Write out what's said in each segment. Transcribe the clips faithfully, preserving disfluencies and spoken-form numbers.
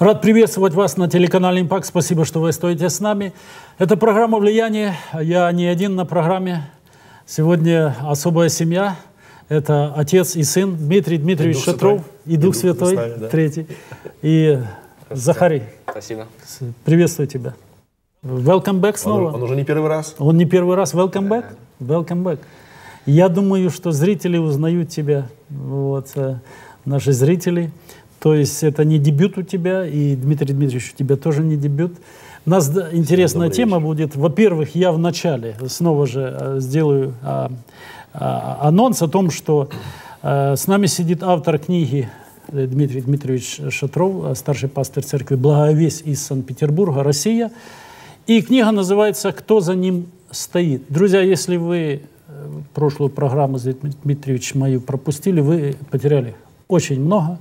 Рад приветствовать вас на телеканале «Импакт». Спасибо, что вы стоите с нами. Это программа «Влияние». Я не один на программе. Сегодня особая семья. Это отец и сын Дмитрий Дмитриевич и Шатров и Дух, и Дух Святой, нами, да. Третий. И Захарий. Спасибо. Приветствую тебя. Welcome back снова. Он, он уже не первый раз? Он не первый раз. Welcome back. Welcome back. Я думаю, что зрители узнают тебя. Вот, наши зрители. То есть это не дебют у тебя, и Дмитрий Дмитриевич, у тебя тоже не дебют. У нас интересная Добрый тема вечер. будет. Во-первых, я в начале снова же сделаю а, а, анонс о том, что а, с нами сидит автор книги Дмитрий Дмитриевич Шатров, старший пастырь церкви «Благая весть» из Санкт-Петербурга, Россия. И книга называется «Кто за ним стоит?». Друзья, если вы прошлую программу с Дмитрием Дмитриевичем мою пропустили, вы потеряли очень много.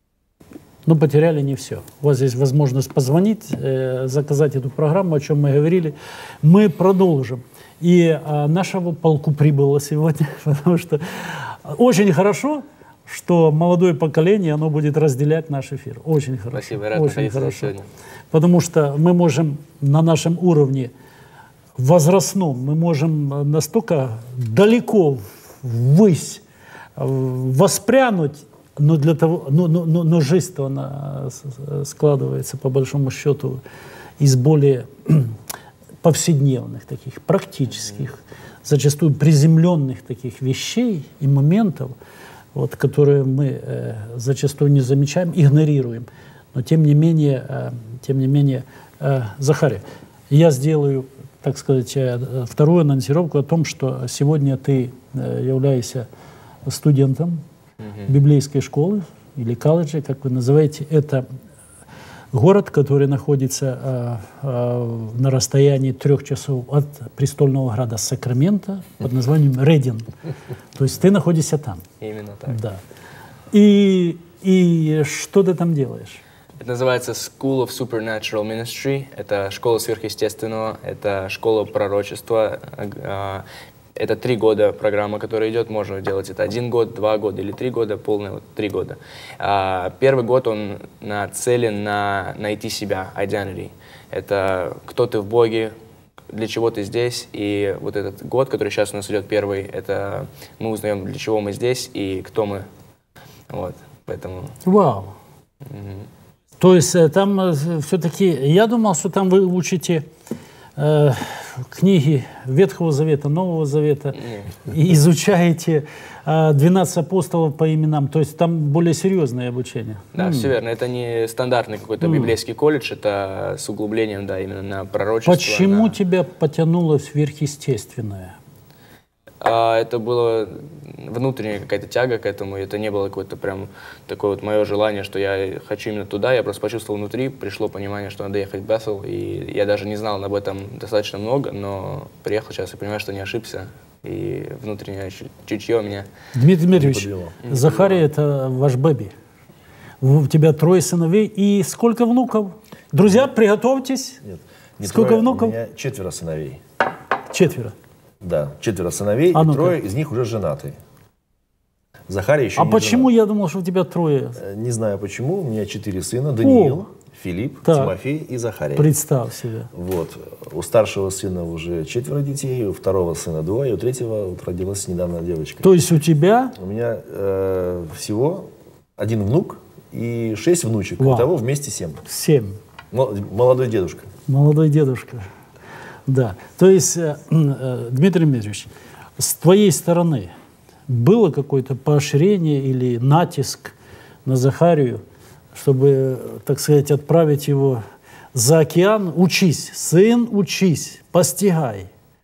Но потеряли не все. У вас есть возможность позвонить, э, заказать эту программу, о чем мы говорили. Мы продолжим. И э, нашего полку прибыло сегодня, потому что очень хорошо, что молодое поколение, оно будет разделять наш эфир. Очень хорошо. Спасибо, рад очень хорошо. Сегодня. Потому что мы можем на нашем уровне возрастном, мы можем настолько далеко ввысь воспрянуть, Но, для того, но, но, но, но жизнь-то она складывается, по большому счету, из более повседневных, таких практических, зачастую приземленных таких вещей и моментов, вот, которые мы э, зачастую не замечаем, игнорируем. Но тем не менее, э, тем не менее э, Захарий, я сделаю, так сказать, э, вторую анонсировку о том, что сегодня ты э, являешься студентом библейской школы или колледжа, как вы называете. Это город, который находится э, э, на расстоянии трех часов от престольного града Сакраменто под названием Редин. То есть ты находишься там. Именно так. Да. И, и что ты там делаешь? Это называется School of Supernatural Ministry. Это школа сверхъестественного, это школа пророчества. Это три года программа, которая идет. Можно делать это один год, два года или три года, полное вот три года. А, первый год он нацелен на найти себя, identity. Это кто ты в Боге, для чего ты здесь. И вот этот год, который сейчас у нас идет первый, это мы узнаем, для чего мы здесь и кто мы. Вот, поэтому... Вау! Угу. То есть там все-таки... Я думал, что там вы учите... Э, книги Ветхого Завета, Нового Завета, и изучаете э, двенадцать апостолов по именам, то есть там более серьезное обучение. Да, mm. все верно. Это не стандартный какой-то mm. библейский колледж, это с углублением, да, именно на пророчество. Почему на... тебя потянуло сверхъестественное? А, это было внутренняя какая-то тяга к этому, это не было какое-то прям такое вот мое желание, что я хочу именно туда, я просто почувствовал внутри, пришло понимание, что надо ехать в Бethel, и я даже не знал об этом достаточно много, но приехал сейчас и понимаю, что не ошибся, и внутреннее чутье у меня... Дмитрий Дмитриевич, Захарий — это ваш бэби. У тебя трое сыновей, и сколько внуков? Друзья, приготовьтесь. Нет, не сколько трое, внуков? У меня четверо сыновей. Четверо. Да, четверо сыновей, а и ну-ка. трое из них уже женаты. Захарий еще а не почему женат. Я думал, что у тебя трое? Не знаю почему. У меня четыре сына. Даниил, О, Филипп, так. Тимофей и Захарий. Представь себе. Вот. У старшего сына уже четверо детей, у второго сына двое, у третьего вот родилась недавно девочка. То есть у тебя? У меня э, всего один внук и шесть внучек. Вау. Итого вместе семь. Семь. Молодой дедушка. Молодой дедушка. Да. То есть, э, э, Дмитрий Дмитриевич, с твоей стороны было какое-то поощрение или натиск на Захарию, чтобы, так сказать, отправить его за океан? Учись, сын, учись, постигай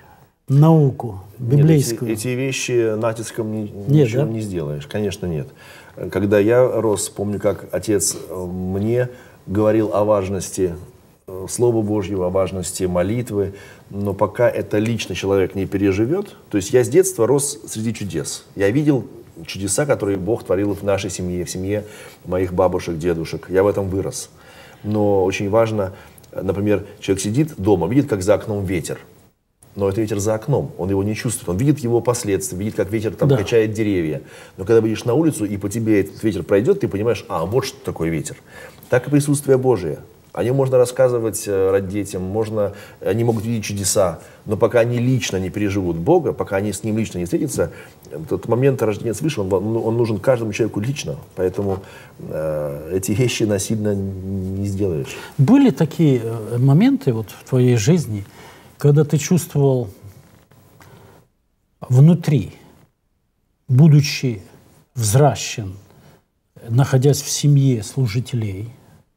науку библейскую. Нет, эти, эти вещи натиском ни, нет, ничего да? не сделаешь. Конечно, нет. Когда я рос, помню, как отец мне говорил о важности Слова Божьего, о важности молитвы, но пока это лично человек не переживет, то есть я с детства рос среди чудес. Я видел чудеса, которые Бог творил в нашей семье, в семье моих бабушек, дедушек. Я в этом вырос. Но очень важно, например, человек сидит дома, видит, как за окном ветер. но это ветер за окном, он его не чувствует, он видит его последствия, видит, как ветер там Да. качает деревья. Но когда выйдешь на улицу, и по тебе этот ветер пройдет, ты понимаешь, а, вот что такое ветер. Так и присутствие Божие. О нем можно рассказывать э, детям, можно, они могут видеть чудеса, но пока они лично не переживут Бога, пока они с Ним лично не встретятся, тот момент рождения свыше, он, он нужен каждому человеку лично. Поэтому э, эти вещи насильно не сделаешь. Были такие моменты вот в твоей жизни, когда ты чувствовал внутри, будучи взращен, находясь в семье служителей,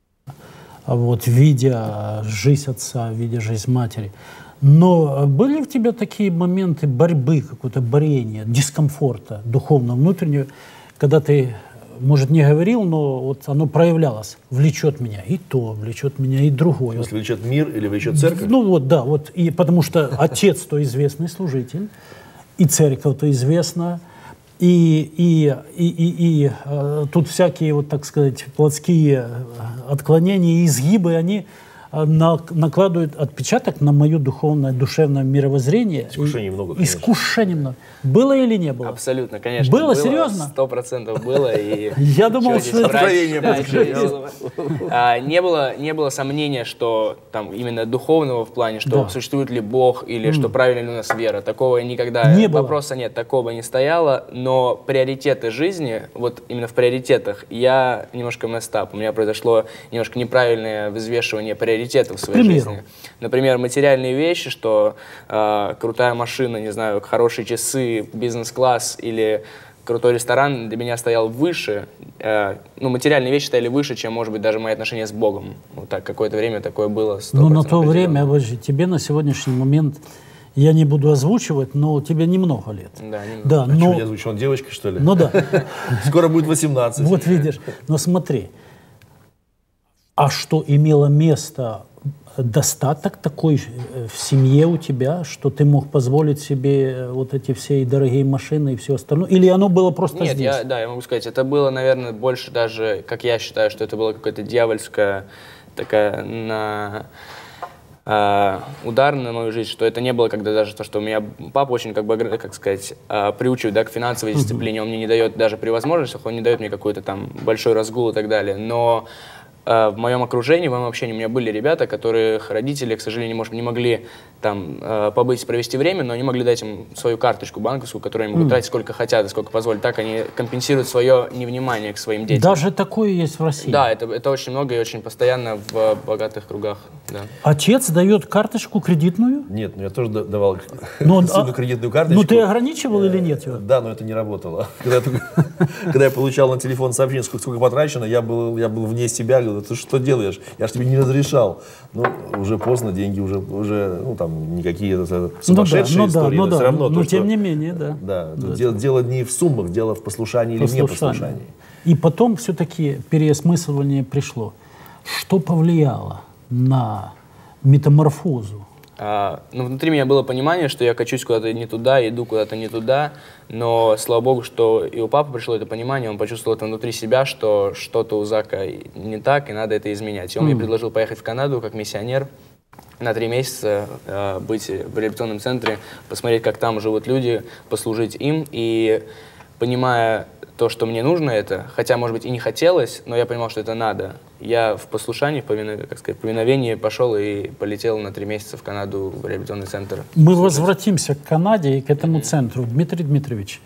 вот, видя жизнь отца, видя жизнь матери. Но были у тебя такие моменты борьбы, какое-то борения, дискомфорта духовного, внутреннего, когда ты, может, не говорил, но вот оно проявлялось, влечет меня и то, влечет меня и другое. Если влечет мир или влечет церковь? Ну вот, да, вот, и потому что отец то известный служитель, и церковь то известна, и, и, и, и, и э, тут всякие, вот так сказать, плотские отклонения и изгибы, они э, на, накладывают отпечаток на мое духовное, душевное мировоззрение. Искушений много, конечно. Искушений много. Было или не было? Абсолютно, конечно. Было? Серьезно? Сто процентов было. И Я думал, чё что здесь это врать? откровение Да, получилось. чё здесь- А, не было, не было сомнения, что там именно духовного в плане, что Да. существует ли Бог или что правильно ли у нас вера. Такого никогда Не было. вопроса нет, такого не стояло. Но приоритеты жизни, вот именно в приоритетах, я немножко messed up. У меня произошло немножко неправильное взвешивание приоритетов в своей К примеру? жизни. Например, материальные вещи, что э, крутая машина, не знаю, хорошие часы, бизнес-класс или крутой ресторан для меня стоял выше, э, ну, материальные вещи стояли выше, чем, может быть, даже мои отношения с Богом. Вот так, какое-то время такое было. Ну, на то определенно. время, обожди, тебе на сегодняшний момент, я не буду озвучивать, но тебе немного лет. Да, немного. Да, А но, что, я звучу, он девочка, что ли? ну да. Скоро будет восемнадцать. Вот видишь, но смотри, а что имело место, достаток такой э, в семье у тебя, что ты мог позволить себе э, вот эти все и дорогие машины и все остальное? Или оно было просто Нет, здесь? я, да, я могу сказать, это было, наверное, больше даже, как я считаю, что это была какая-то дьявольская такая на э, удар на мою жизнь, что это не было когда даже то, что у меня папа очень, как бы, как сказать, э, приучивает, да, к финансовой дисциплине, он мне не дает даже при возможностях, он не дает мне какой-то там большой разгул и так далее, но в моем окружении, в моем общении у меня были ребята, которых родители, к сожалению, может, не могли там побыть, провести время, но они могли дать им свою карточку банковскую, которую они могут mm. тратить сколько хотят и сколько позволят. Так они компенсируют свое невнимание к своим детям. Даже такое есть в России? Да, это, это очень много и очень постоянно в богатых кругах. Да. Отец дает карточку кредитную? Нет, ну я тоже да- давал Но он- сыну а- кредитную карточку. Ну ты ограничивал или нет его? Да, но это не работало. Когда я, только- когда я получал на телефон сообщение, сколько, сколько потрачено, я был, я был вне себя, говорю, ты что делаешь? Я же тебе не разрешал. Ну, уже поздно, деньги уже, уже ну, там, никакие это, сумасшедшие ну да, истории, ну но да, все равно. но то, тем что- не менее, да. Да, тут дело, дело не в суммах, дело в послушании или Послушание. непослушании. И потом все-таки переосмысливание пришло. Что повлияло на метаморфозу? А, ну, внутри меня было понимание, что я качусь куда-то не туда, иду куда-то не туда, но, слава богу, что и у папы пришло это понимание, он почувствовал это внутри себя, что что-то у Зака не так, и надо это изменять. И он mm. мне предложил поехать в Канаду как миссионер, на три месяца э, быть в реабилитационном центре, посмотреть, как там живут люди, послужить им, и понимая то, что мне нужно это, хотя, может быть, и не хотелось, но я понимал, что это надо. Я в послушании, в повино- как сказать, повиновении пошел и полетел на три месяца в Канаду в реабилитационный центр. Мы возвратимся к Канаде и к этому центру. Дмитрий Дмитриевич,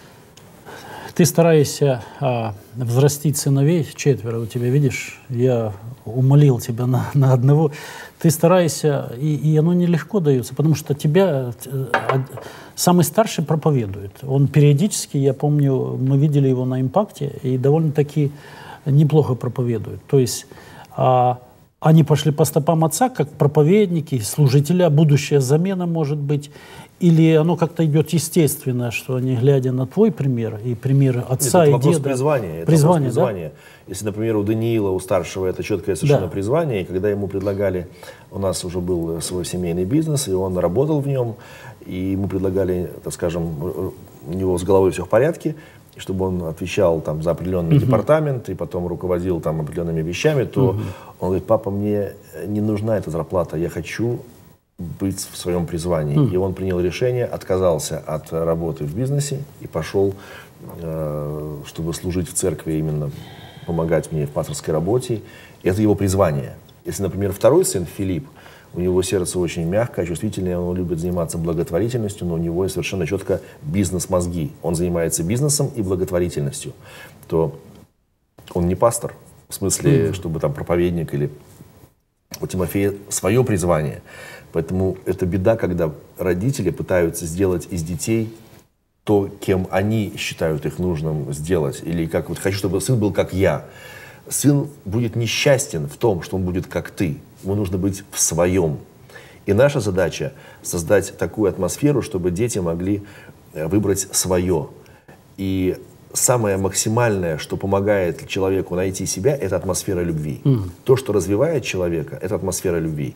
ты стараешься а, взрастить сыновей, четверо у тебя, видишь, я умолил тебя на, на одного. Ты стараешься, и, и оно нелегко дается, потому что тебя э, самый старший проповедует. Он периодически, я помню, мы видели его на «Импакте», и довольно-таки неплохо проповедует. То есть а, они пошли по стопам отца, как проповедники, служители, а будущая замена, может быть. Или оно как-то идет естественно, что они, глядя на твой пример и пример отца Нет, это и вопрос деда... призвания. Это призвание, вопрос призвания. Если, например, у Даниила, у старшего, это четкое совершенно Да. призвание, и когда ему предлагали, у нас уже был свой семейный бизнес, и он работал в нем, и ему предлагали, так скажем, у него с головой все в порядке, и чтобы он отвечал там, за определенный uh-huh. департамент и потом руководил там, определенными вещами, то uh-huh. он говорит: папа, мне не нужна эта зарплата, я хочу быть в своем призвании. Mm. И он принял решение, отказался от работы в бизнесе и пошел, э, чтобы служить в церкви, именно помогать мне в пасторской работе. И это его призвание. Если, например, второй сын Филипп, у него сердце очень мягкое, чувствительное, он любит заниматься благотворительностью, но у него совершенно четко бизнес-мозги. Он занимается бизнесом и благотворительностью. То он не пастор, в смысле, mm. чтобы там проповедник или... У Тимофея свое призвание. Поэтому это беда, когда родители пытаются сделать из детей то, кем они считают их нужным сделать. Или как вот хочу, чтобы сын был как я. Сын будет несчастен в том, что он будет как ты. Ему нужно быть в своем. И наша задача создать такую атмосферу, чтобы дети могли выбрать свое. И самое максимальное, что помогает человеку найти себя, это атмосфера любви. Mm. То, что развивает человека, это атмосфера любви.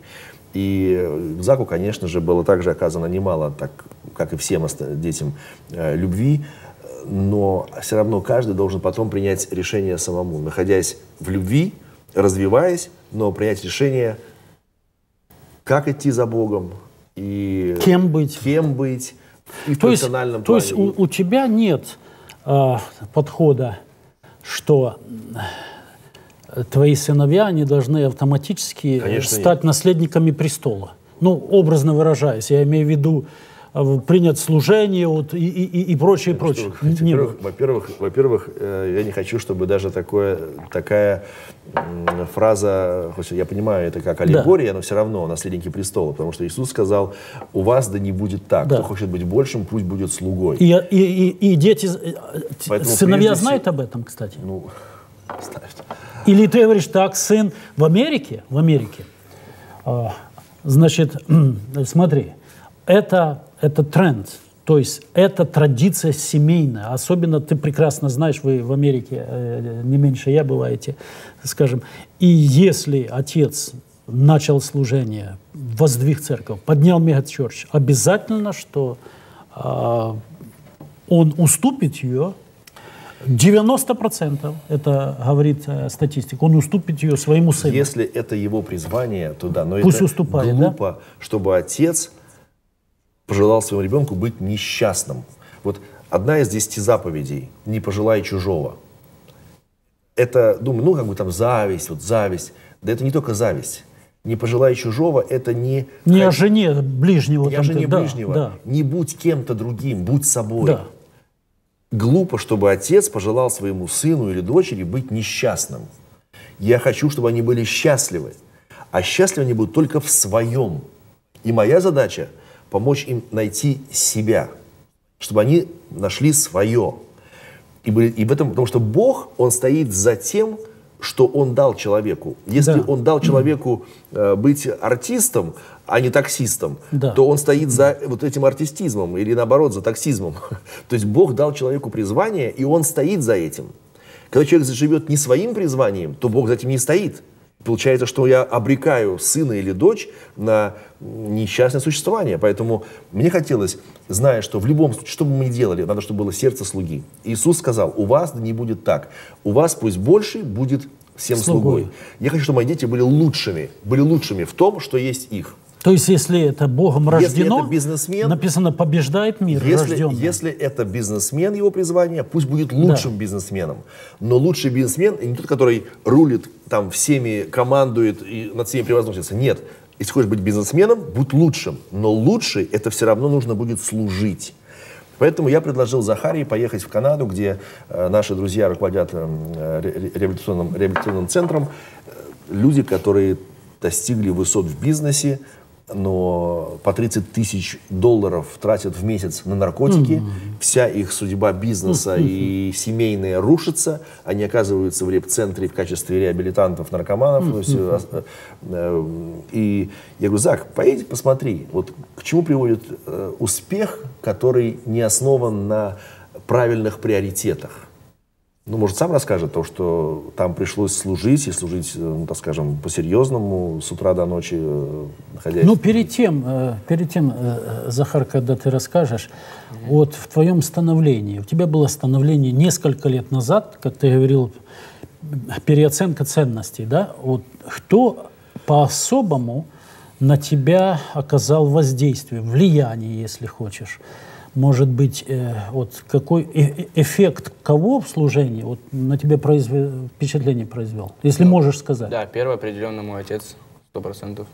И Заку, конечно же, было также оказано немало, так, как и всем детям, любви, но все равно каждый должен потом принять решение самому, находясь в любви, развиваясь, но принять решение, как идти за Богом и кем быть, кем быть и в то профессиональном есть, плане. То есть у, у тебя нет э, подхода, что твои сыновья, они должны автоматически Конечно, стать нет. наследниками престола. Ну, образно выражаясь, я имею в виду принять служение вот, и, и, и прочее, прочее. Во-первых, во-первых, во-первых, я не хочу, чтобы даже такое, такая фраза, хоть я понимаю, это как аллегория, да. но все равно наследники престола, потому что Иисус сказал, у вас да не будет так, да. кто хочет быть большим, пусть будет слугой. И, и, и, и дети, Поэтому сыновья знают всего, об этом, кстати? Ну, знают. Или ты говоришь, так, сын, в Америке, в Америке, значит, смотри, это... Это тренд, то есть это традиция семейная. Особенно ты прекрасно знаешь, вы в Америке э, не меньше я бываете, скажем. И если отец начал служение, воздвиг церковь, поднял мегачерч, обязательно, что э, он уступит ее. девяносто процентов, это говорит э, статистика, он уступит ее своему сыну. Если это его призвание, то да. Но Пусть это уступает, глупо, да? чтобы отец пожелал своему ребенку быть несчастным. Вот одна из десяти заповедей – не пожелай чужого. Это, думаю, ну, как бы там зависть, вот зависть. Да это не только зависть. Не пожелай чужого – это не… Не о жене ближнего. Не о жене да, ближнего. Да. Не будь кем-то другим, будь собой. Да. Глупо, чтобы отец пожелал своему сыну или дочери быть несчастным. Я хочу, чтобы они были счастливы. А счастливы они будут только в своем. И моя задача – помочь им найти себя, чтобы они нашли свое. И, были, и в этом, потому что Бог, Он стоит за тем, что Он дал человеку. Если да. Он дал человеку э, быть артистом, а не таксистом, да. то Он стоит за вот этим артистизмом или наоборот за таксизмом. То есть Бог дал человеку призвание, и Он стоит за этим. Когда человек живет не своим призванием, то Бог за этим не стоит. Получается, что я обрекаю сына или дочь на несчастное существование. Поэтому мне хотелось, зная, что в любом случае, что бы мы ни делали, надо, чтобы было сердце слуги. Иисус сказал, у вас не будет так. У вас пусть больше будет всем слугой. слугой. Я хочу, чтобы мои дети были лучшими, были лучшими в том, что есть их. То есть, если это Богом рождено, это бизнесмен, написано, побеждает мир если, рожденный. Если это бизнесмен, его призвание, пусть будет лучшим да. бизнесменом. Но лучший бизнесмен не тот, который рулит там всеми, командует и над всеми превозносится. Нет. Если хочешь быть бизнесменом, будь лучшим. Но лучший, это все равно нужно будет служить. Поэтому я предложил Захарии поехать в Канаду, где э, наши друзья руководят э, реабилитационным, реабилитационным центром. Люди, которые достигли высот в бизнесе, но по тридцать тысяч долларов тратят в месяц на наркотики, mm-hmm. вся их судьба бизнеса mm-hmm. и семейная рушится, они оказываются в реп-центре в качестве реабилитантов, наркоманов. Mm-hmm. И я говорю, Зак, поедь посмотри, вот к чему приводит успех, который не основан на правильных приоритетах. Ну, может, сам расскажет то, что там пришлось служить, и служить, ну, так скажем, по-серьезному, с утра до ночи, находясь... Ну, перед тем, перед тем, Захар, когда ты расскажешь, mm-hmm. вот в твоем становлении, у тебя было становление несколько лет назад, как ты говорил, переоценка ценностей, да? Вот кто по-особому на тебя оказал воздействие, влияние, если хочешь. Может быть, э, вот какой э эффект кого в служении вот, на тебя произвел, впечатление произвел? Если ну, можешь сказать. Да, первый определенно мой отец, сто процентов.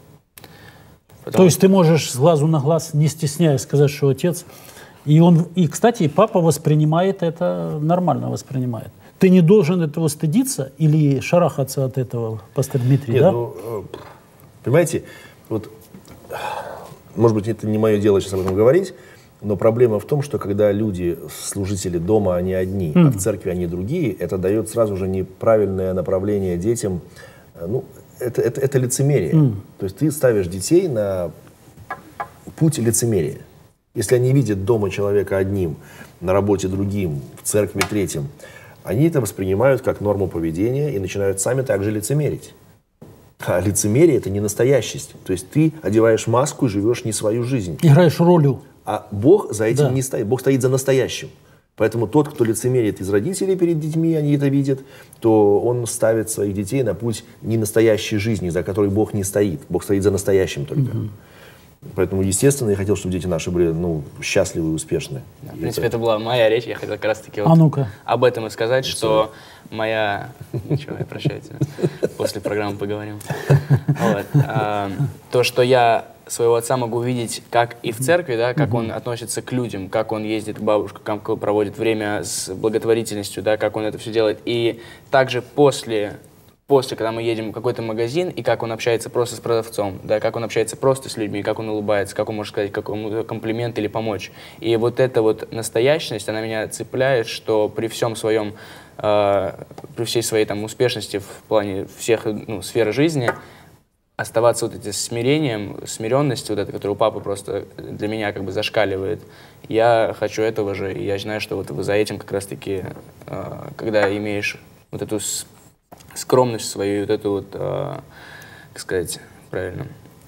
То есть ты можешь с глазу на глаз, не стесняясь, сказать, что отец. И, он, и, кстати, и папа воспринимает это, нормально воспринимает. Ты не должен этого стыдиться или шарахаться от этого, пастор Дмитрий, Нет, да? Ну, понимаете, вот, может быть, это не мое дело сейчас об этом говорить, но проблема в том, что когда люди, служители дома, они одни, mm. а в церкви они другие, это дает сразу же неправильное направление детям. Ну, это, это, это лицемерие. Mm. То есть ты ставишь детей на путь лицемерия. Если они видят дома человека одним, на работе другим, в церкви третьим, они это воспринимают как норму поведения и начинают сами также лицемерить. А лицемерие — это не настоящесть. То есть ты одеваешь маску и живешь не свою жизнь. Играешь ролью. А Бог за этим да. не стоит. Бог стоит за настоящим. Поэтому тот, кто лицемерит из родителей перед детьми, они это видят, то он ставит своих детей на путь не настоящей жизни, за которой Бог не стоит. Бог стоит за настоящим только. Угу. Поэтому, естественно, я хотел, чтобы дети наши были ну, счастливы и успешны. Да, в принципе, это... это была моя речь. Я хотел как раз-таки вот а ну-ка. об этом и сказать, что моя... Ничего, я прощайте. После программы поговорим. Вот. А, то, что я своего отца могу видеть как и в церкви, да, как он относится к людям, как он ездит к бабушкам, как он проводит время с благотворительностью, да, как он это все делает. И также после... После, когда мы едем в какой-то магазин, и как он общается просто с продавцом, да, как он общается просто с людьми, как он улыбается, как он может сказать какому-то комплимент или помочь. И вот эта вот настоящность, она меня цепляет, что при всем своем, э, при всей своей там успешности в плане всех ну, сфер жизни, оставаться вот этим смирением, смиренностью, вот этой, которая у папы просто для меня как бы зашкаливает. Я хочу этого же, и я знаю, что вот за этим как раз-таки, э, когда имеешь вот эту скромность свою, вот эту вот, э, как сказать, правильно.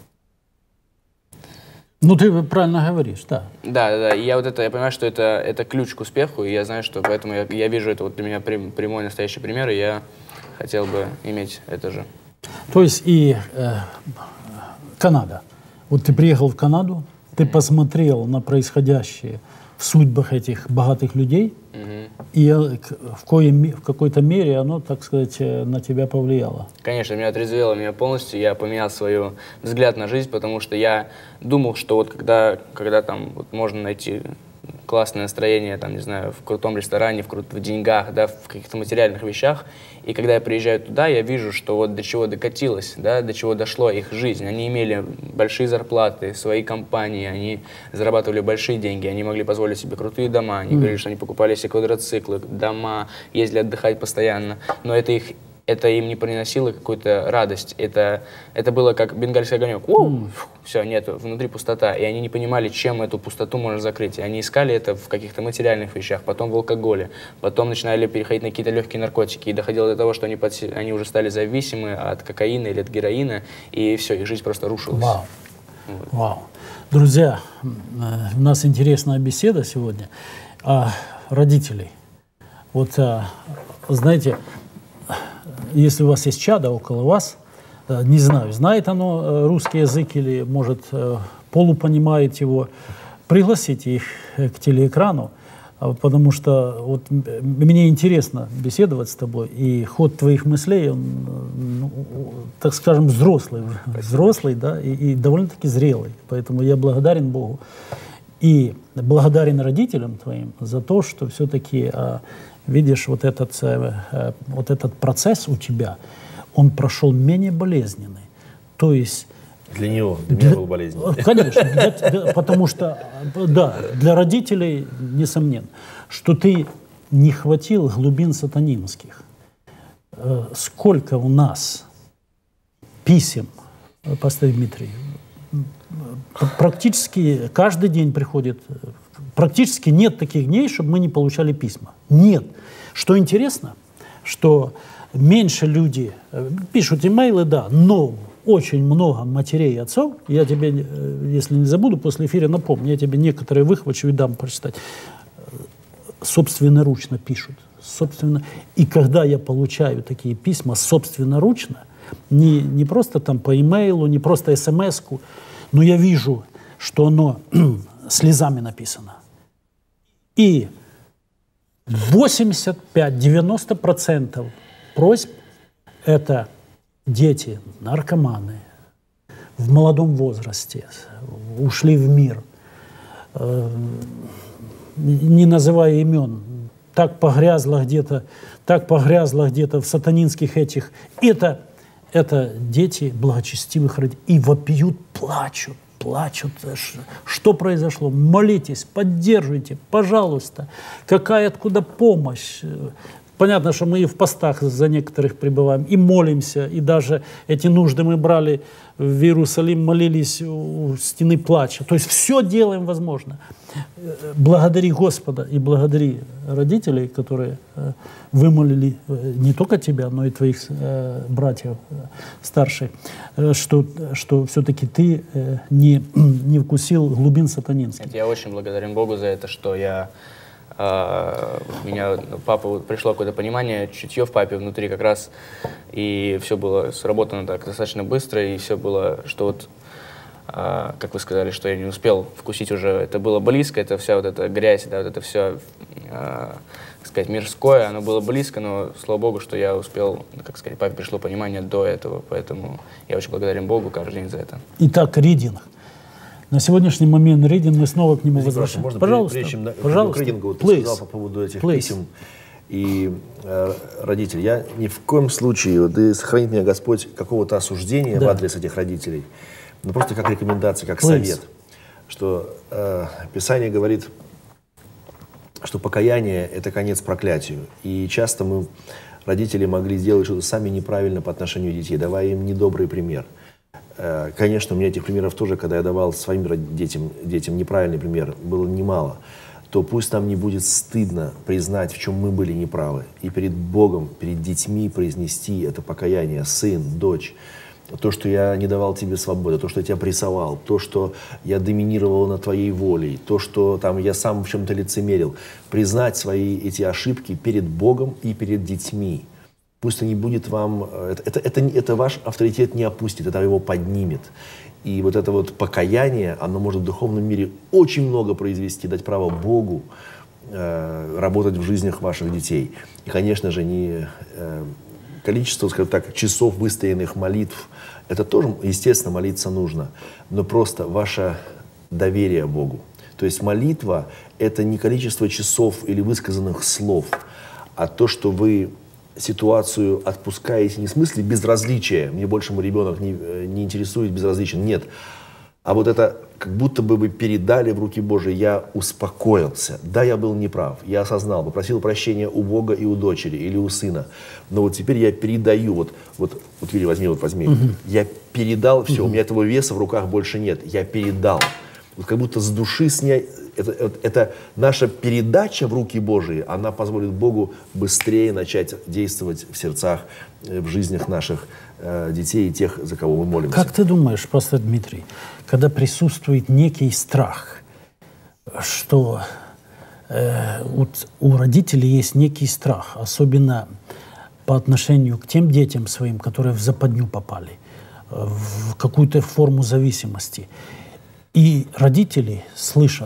Ну, ты правильно говоришь, да. Да, да, да. И я вот это, я понимаю, что это, это ключ к успеху, и я знаю, что поэтому я, я вижу это вот для меня прям, прямой настоящий пример, и я хотел бы иметь это же. То есть и э, Канада. Вот ты приехал в Канаду, ты mm-hmm. посмотрел на происходящее в судьбах этих богатых людей, mm-hmm. и в, кое, в какой-то мере оно, так сказать, на тебя повлияло. Конечно, меня отрезвело меня полностью, я поменял свой взгляд на жизнь, потому что я думал, что вот когда, когда там вот можно найти классное настроение, там, не знаю, в крутом ресторане, в, крут, в деньгах, да, в каких-то материальных вещах. И когда я приезжаю туда, я вижу, что вот до чего докатилась, да, до чего дошла их жизнь. Они имели большие зарплаты, свои компании, они зарабатывали большие деньги, они могли позволить себе крутые дома, они mm. говорили, что они покупали себе квадроциклы, дома, ездили отдыхать постоянно. Но это их... это им не приносило какую-то радость. Это, это было как бенгальский огонек. Mm. Все, нет, внутри пустота. И они не понимали, чем эту пустоту можно закрыть. И они искали это в каких-то материальных вещах, потом в алкоголе, потом начинали переходить на какие-то легкие наркотики. И доходило до того, что они, под, они уже стали зависимы от кокаина или от героина, и все, их жизнь просто рушилась. Вау. Вот. Вау. Друзья, у нас интересная беседа сегодня о родителей. Вот, знаете, если у вас есть чадо около вас, не знаю, знает оно русский язык или, может, полупонимает его, пригласите их к телеэкрану, потому что вот мне интересно беседовать с тобой, и ход твоих мыслей, он, ну, так скажем, взрослый, взрослый, да, и, и довольно-таки зрелый. Поэтому я благодарен Богу и благодарен родителям твоим за то, что все-таки видишь, вот этот, э, вот этот процесс у тебя, он прошел менее болезненный. То есть... Для него, для, для меня был болезненный. Конечно, для, для, потому что, да, для родителей, несомненно, что ты не хватил глубин сатанинских. Э, сколько у нас писем, пастор Дмитрий, практически каждый день приходит... Практически нет таких дней, чтобы мы не получали письма. Нет. Что интересно, что меньше люди пишут имейлы, да, но очень много матерей и отцов, я тебе, если не забуду, после эфира напомню, я тебе некоторые выхвачу и дам прочитать, собственноручно пишут. Собственно. И когда я получаю такие письма собственноручно, не, не просто там по имейлу, не просто смс-ку, но я вижу, что оно слезами написано. И восемьдесят пять - девяносто процентов просьб – это дети, наркоманы, в молодом возрасте, ушли в мир, не называя имен, так погрязло где-то, так погрязло где-то в сатанинских этих. Это, это дети благочестивых родителей. И вопиют, плачут, плачут. Что произошло? Молитесь, поддерживайте, пожалуйста. Какая откуда помощь? Понятно, что мы и в постах за некоторых пребываем, и молимся, и даже эти нужды мы брали в Иерусалим, молились у стены плача. То есть все делаем возможно. Благодари Господа и благодари родителей, которые вымолили не только тебя, но и твоих братьев старших, что, что все-таки ты не, не вкусил глубин сатанинских. Я очень благодарен Богу за это, что я... У меня папа пришло какое-то понимание, чутье в папе внутри как раз, и все было сработано так достаточно быстро, и все было, что вот, как вы сказали, что я не успел вкусить уже, это было близко, это вся вот эта грязь, да, вот это все, так сказать, мирское, оно было близко, но слава Богу, что я успел, как сказать, папе пришло понимание до этого, поэтому я очень благодарен Богу каждый день за это. Итак, ридинг. На сегодняшний момент рейдинг, мы снова к нему возвращаемся. Можно, пожалуйста, прежде чем пожалуйста. К рейдингу, ты Please. сказал по поводу этих Please. писем и э, родителей. Я ни в коем случае, да сохранит меня Господь, какого-то осуждения да. в адрес этих родителей, но просто как рекомендация, как Please. совет, что э, Писание говорит, что покаяние – это конец проклятию. И часто мы, родители, могли сделать что-то сами неправильно по отношению к детей, давая им недобрый пример. Конечно, у меня этих примеров тоже, когда я давал своим детям, детям неправильный пример, было немало. То пусть нам не будет стыдно признать, в чем мы были неправы. И перед Богом, перед детьми произнести это покаяние. Сын, дочь, то, что я не давал тебе свободы, то, что я тебя прессовал, то, что я доминировал над твоей волей, то, что там, я сам в чем-то лицемерил. Признать свои эти ошибки перед Богом и перед детьми. Пусть это не будет вам, это, это, это, это ваш авторитет не опустит, это его поднимет. И вот это вот покаяние, оно может в духовном мире очень много произвести, дать право Богу э, работать в жизнях ваших детей. И, конечно же, не э, количество, скажем так, часов выстоянных молитв, это тоже, естественно, молиться нужно, но просто ваше доверие Богу. То есть молитва – это не количество часов или высказанных слов, а то, что вы ситуацию отпускаете не в смысле безразличия, мне больше мой ребенок не, не интересует, безразличен, нет. А вот это как будто бы вы передали в руки Божьи, я успокоился. Да, я был неправ, я осознал, попросил прощения у Бога и у дочери или у сына. Но вот теперь я передаю, вот, вот, вот Вилли, возьми, вот возьми. Угу. Я передал все, угу. У меня этого веса в руках больше нет, я передал. Вот как будто с души снять. Это, это, это наша передача в руки Божьи, она позволит Богу быстрее начать действовать в сердцах, в жизнях наших э, детей и тех, за кого мы молимся. Как ты думаешь, пастор Дмитрий, когда присутствует некий страх, что э, вот у родителей есть некий страх, особенно по отношению к тем детям своим, которые в западню попали, в какую-то форму зависимости, и родители слышат,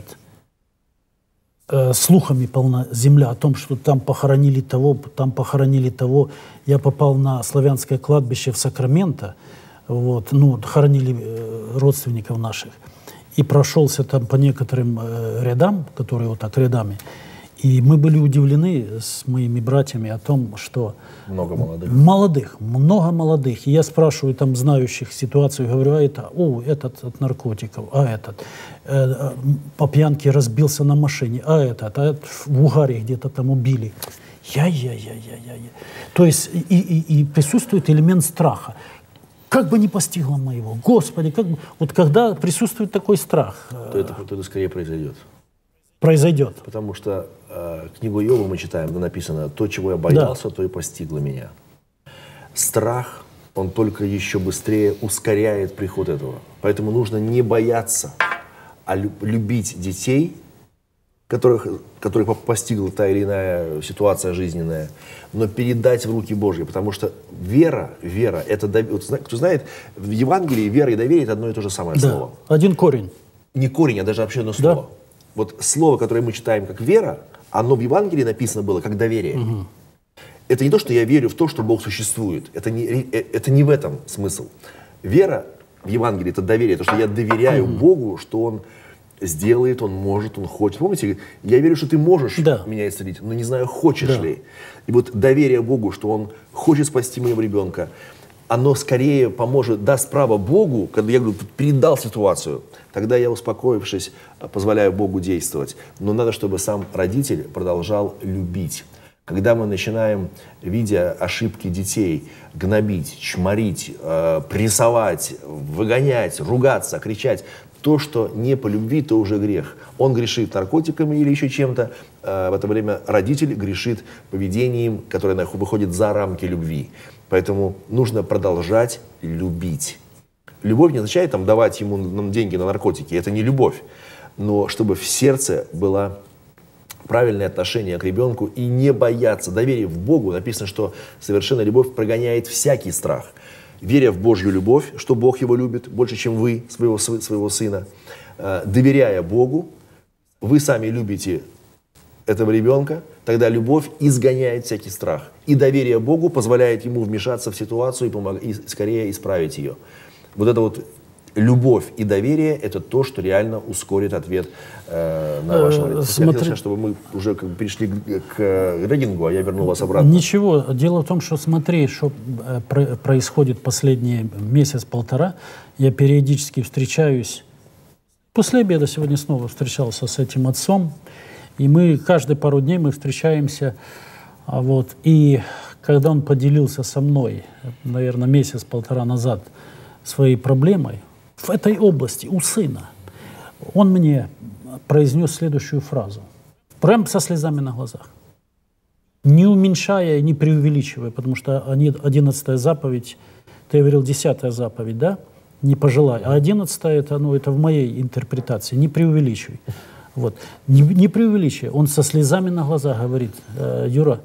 слухами полна земля о том, что там похоронили того, там похоронили того. Я попал на славянское кладбище в Сакраменто, вот, ну, хоронили родственников наших, и прошелся там по некоторым рядам, которые вот так рядами, и мы были удивлены с моими братьями о том, что много молодых. Молодых, много молодых. И я спрашиваю там знающих ситуацию, говорю, а это, о, этот от наркотиков, а этот э, по пьянке разбился на машине, а этот, а этот в угаре где-то там убили. Я-я-я-я-я-я. То есть и, и, и присутствует элемент страха. Как бы не постигло моего, Господи, как бы, вот когда присутствует такой страх, то это, то это скорее произойдет. Произойдет. Потому что э, книгу Иова мы читаем, где написано, то, чего я боялся, да. то и постигло меня. Страх, он только еще быстрее ускоряет приход этого. Поэтому нужно не бояться, а любить детей которых, которых постигла та или иная ситуация жизненная, но передать в руки Божьи, потому что вера, вера, это, вот, кто знает, в Евангелии вера и доверие — это одно и то же самое Да, слово. один корень. Не корень, а даже вообще одно слово. Да. Вот слово, которое мы читаем как вера, оно в Евангелии написано было как доверие. Угу. Это не то, что я верю в то, что Бог существует. Это не, это не в этом смысл. Вера в Евангелии — это доверие, то, что я доверяю mm-hmm. Богу, что Он сделает, Он может, Он хочет. Помните, я верю, что Ты можешь да. меня исцелить, но не знаю, хочешь да. ли. И вот доверие Богу, что Он хочет спасти моего ребенка, оно скорее поможет, даст право Богу, когда я говорю, передал ситуацию, тогда я, успокоившись, позволяю Богу действовать. Но надо, чтобы сам родитель продолжал любить. Когда мы начинаем, видя ошибки детей, гнобить, чморить, э, прессовать, выгонять, ругаться, кричать, то, что не по любви, то уже грех. Он грешит наркотиками или еще чем-то. Э, в это время родитель грешит поведением, которое выходит за рамки любви. Поэтому нужно продолжать любить. Любовь не означает там, давать ему нам деньги на наркотики. Это не любовь. Но чтобы в сердце была правильное отношение к ребенку и не бояться. Доверие в Богу, написано, что совершенная любовь прогоняет всякий страх. Веря в Божью любовь, что Бог его любит больше, чем вы, своего, своего сына, э, доверяя Богу, вы сами любите этого ребенка, тогда любовь изгоняет всякий страх. И доверие Богу позволяет ему вмешаться в ситуацию и, помог, и скорее исправить ее. Вот это вот любовь и доверие — это то, что реально ускорит ответ э, на ваш вопрос. Я хотел сказать, чтобы мы уже как бы перешли к, к регингу, а я вернул вас обратно. Ничего. Дело в том, что смотри, что происходит последний месяц-полтора. Я периодически встречаюсь. После обеда сегодня снова встречался с этим отцом. И мы каждые пару дней мы встречаемся. Вот, и когда он поделился со мной, наверное, месяц-полтора назад, своей проблемой, в этой области у сына, он мне произнес следующую фразу, прям со слезами на глазах, не уменьшая и не преувеличивая, потому что одиннадцатая заповедь, ты говорил, десятая заповедь, да, не пожелай, а одиннадцатая, это, ну, это в моей интерпретации, не преувеличивай. Вот. Не, не преувеличивая, он со слезами на глазах говорит, э, Юра,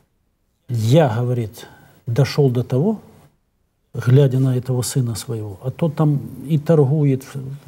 я, говорит, дошел до того, глядя на этого сына своего, а тот там и торгует,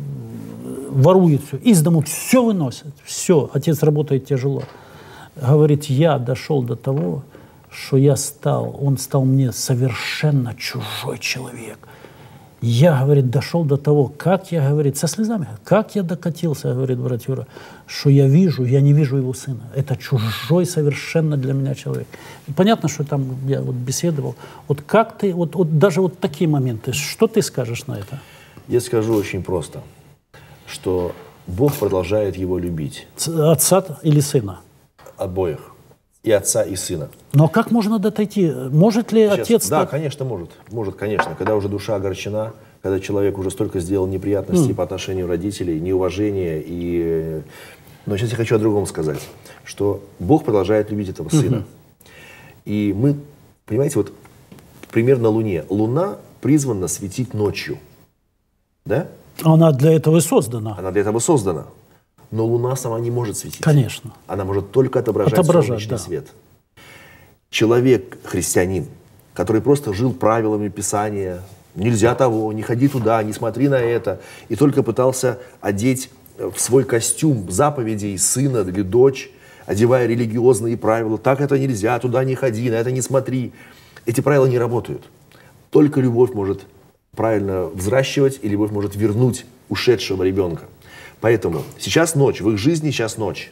ворует все, из дому все выносит, все, отец работает тяжело. Говорит, я дошел до того, что я стал, он стал мне совершенно чужой человек. Я, говорит, дошел до того, как я, говорит, со слезами, как я докатился, говорит брат Юра, что я вижу, я не вижу его сына. Это чужой совершенно для меня человек. И понятно, что там я вот беседовал. Вот как ты, вот, вот даже вот такие моменты, что ты скажешь на это? Я скажу очень просто, что Бог продолжает его любить. Отца или сына? Обоих. И отца, и сына. Но как можно дойти? Может ли Сейчас, отец... Да, так... конечно, может. Может, конечно. Когда уже душа огорчена, когда человек уже столько сделал неприятностей mm. по отношению родителей, неуважения. И... Но сейчас я хочу о другом сказать. Что Бог продолжает любить этого mm-hmm. сына. И мы, понимаете, вот пример на Луне. Луна призвана светить ночью. Да? Она для этого и создана. Она для этого создана. Но Луна сама не может светить. Конечно. Она может только отображать, отображать солнечный да. свет. Человек, христианин, который просто жил правилами Писания, нельзя того, не ходи туда, не смотри на это, и только пытался одеть в свой костюм заповедей сына или дочь, одевая религиозные правила, так это нельзя, туда не ходи, на это не смотри. Эти правила не работают. Только любовь может правильно взращивать, и любовь может вернуть ушедшего ребенка. Поэтому сейчас ночь, в их жизни сейчас ночь.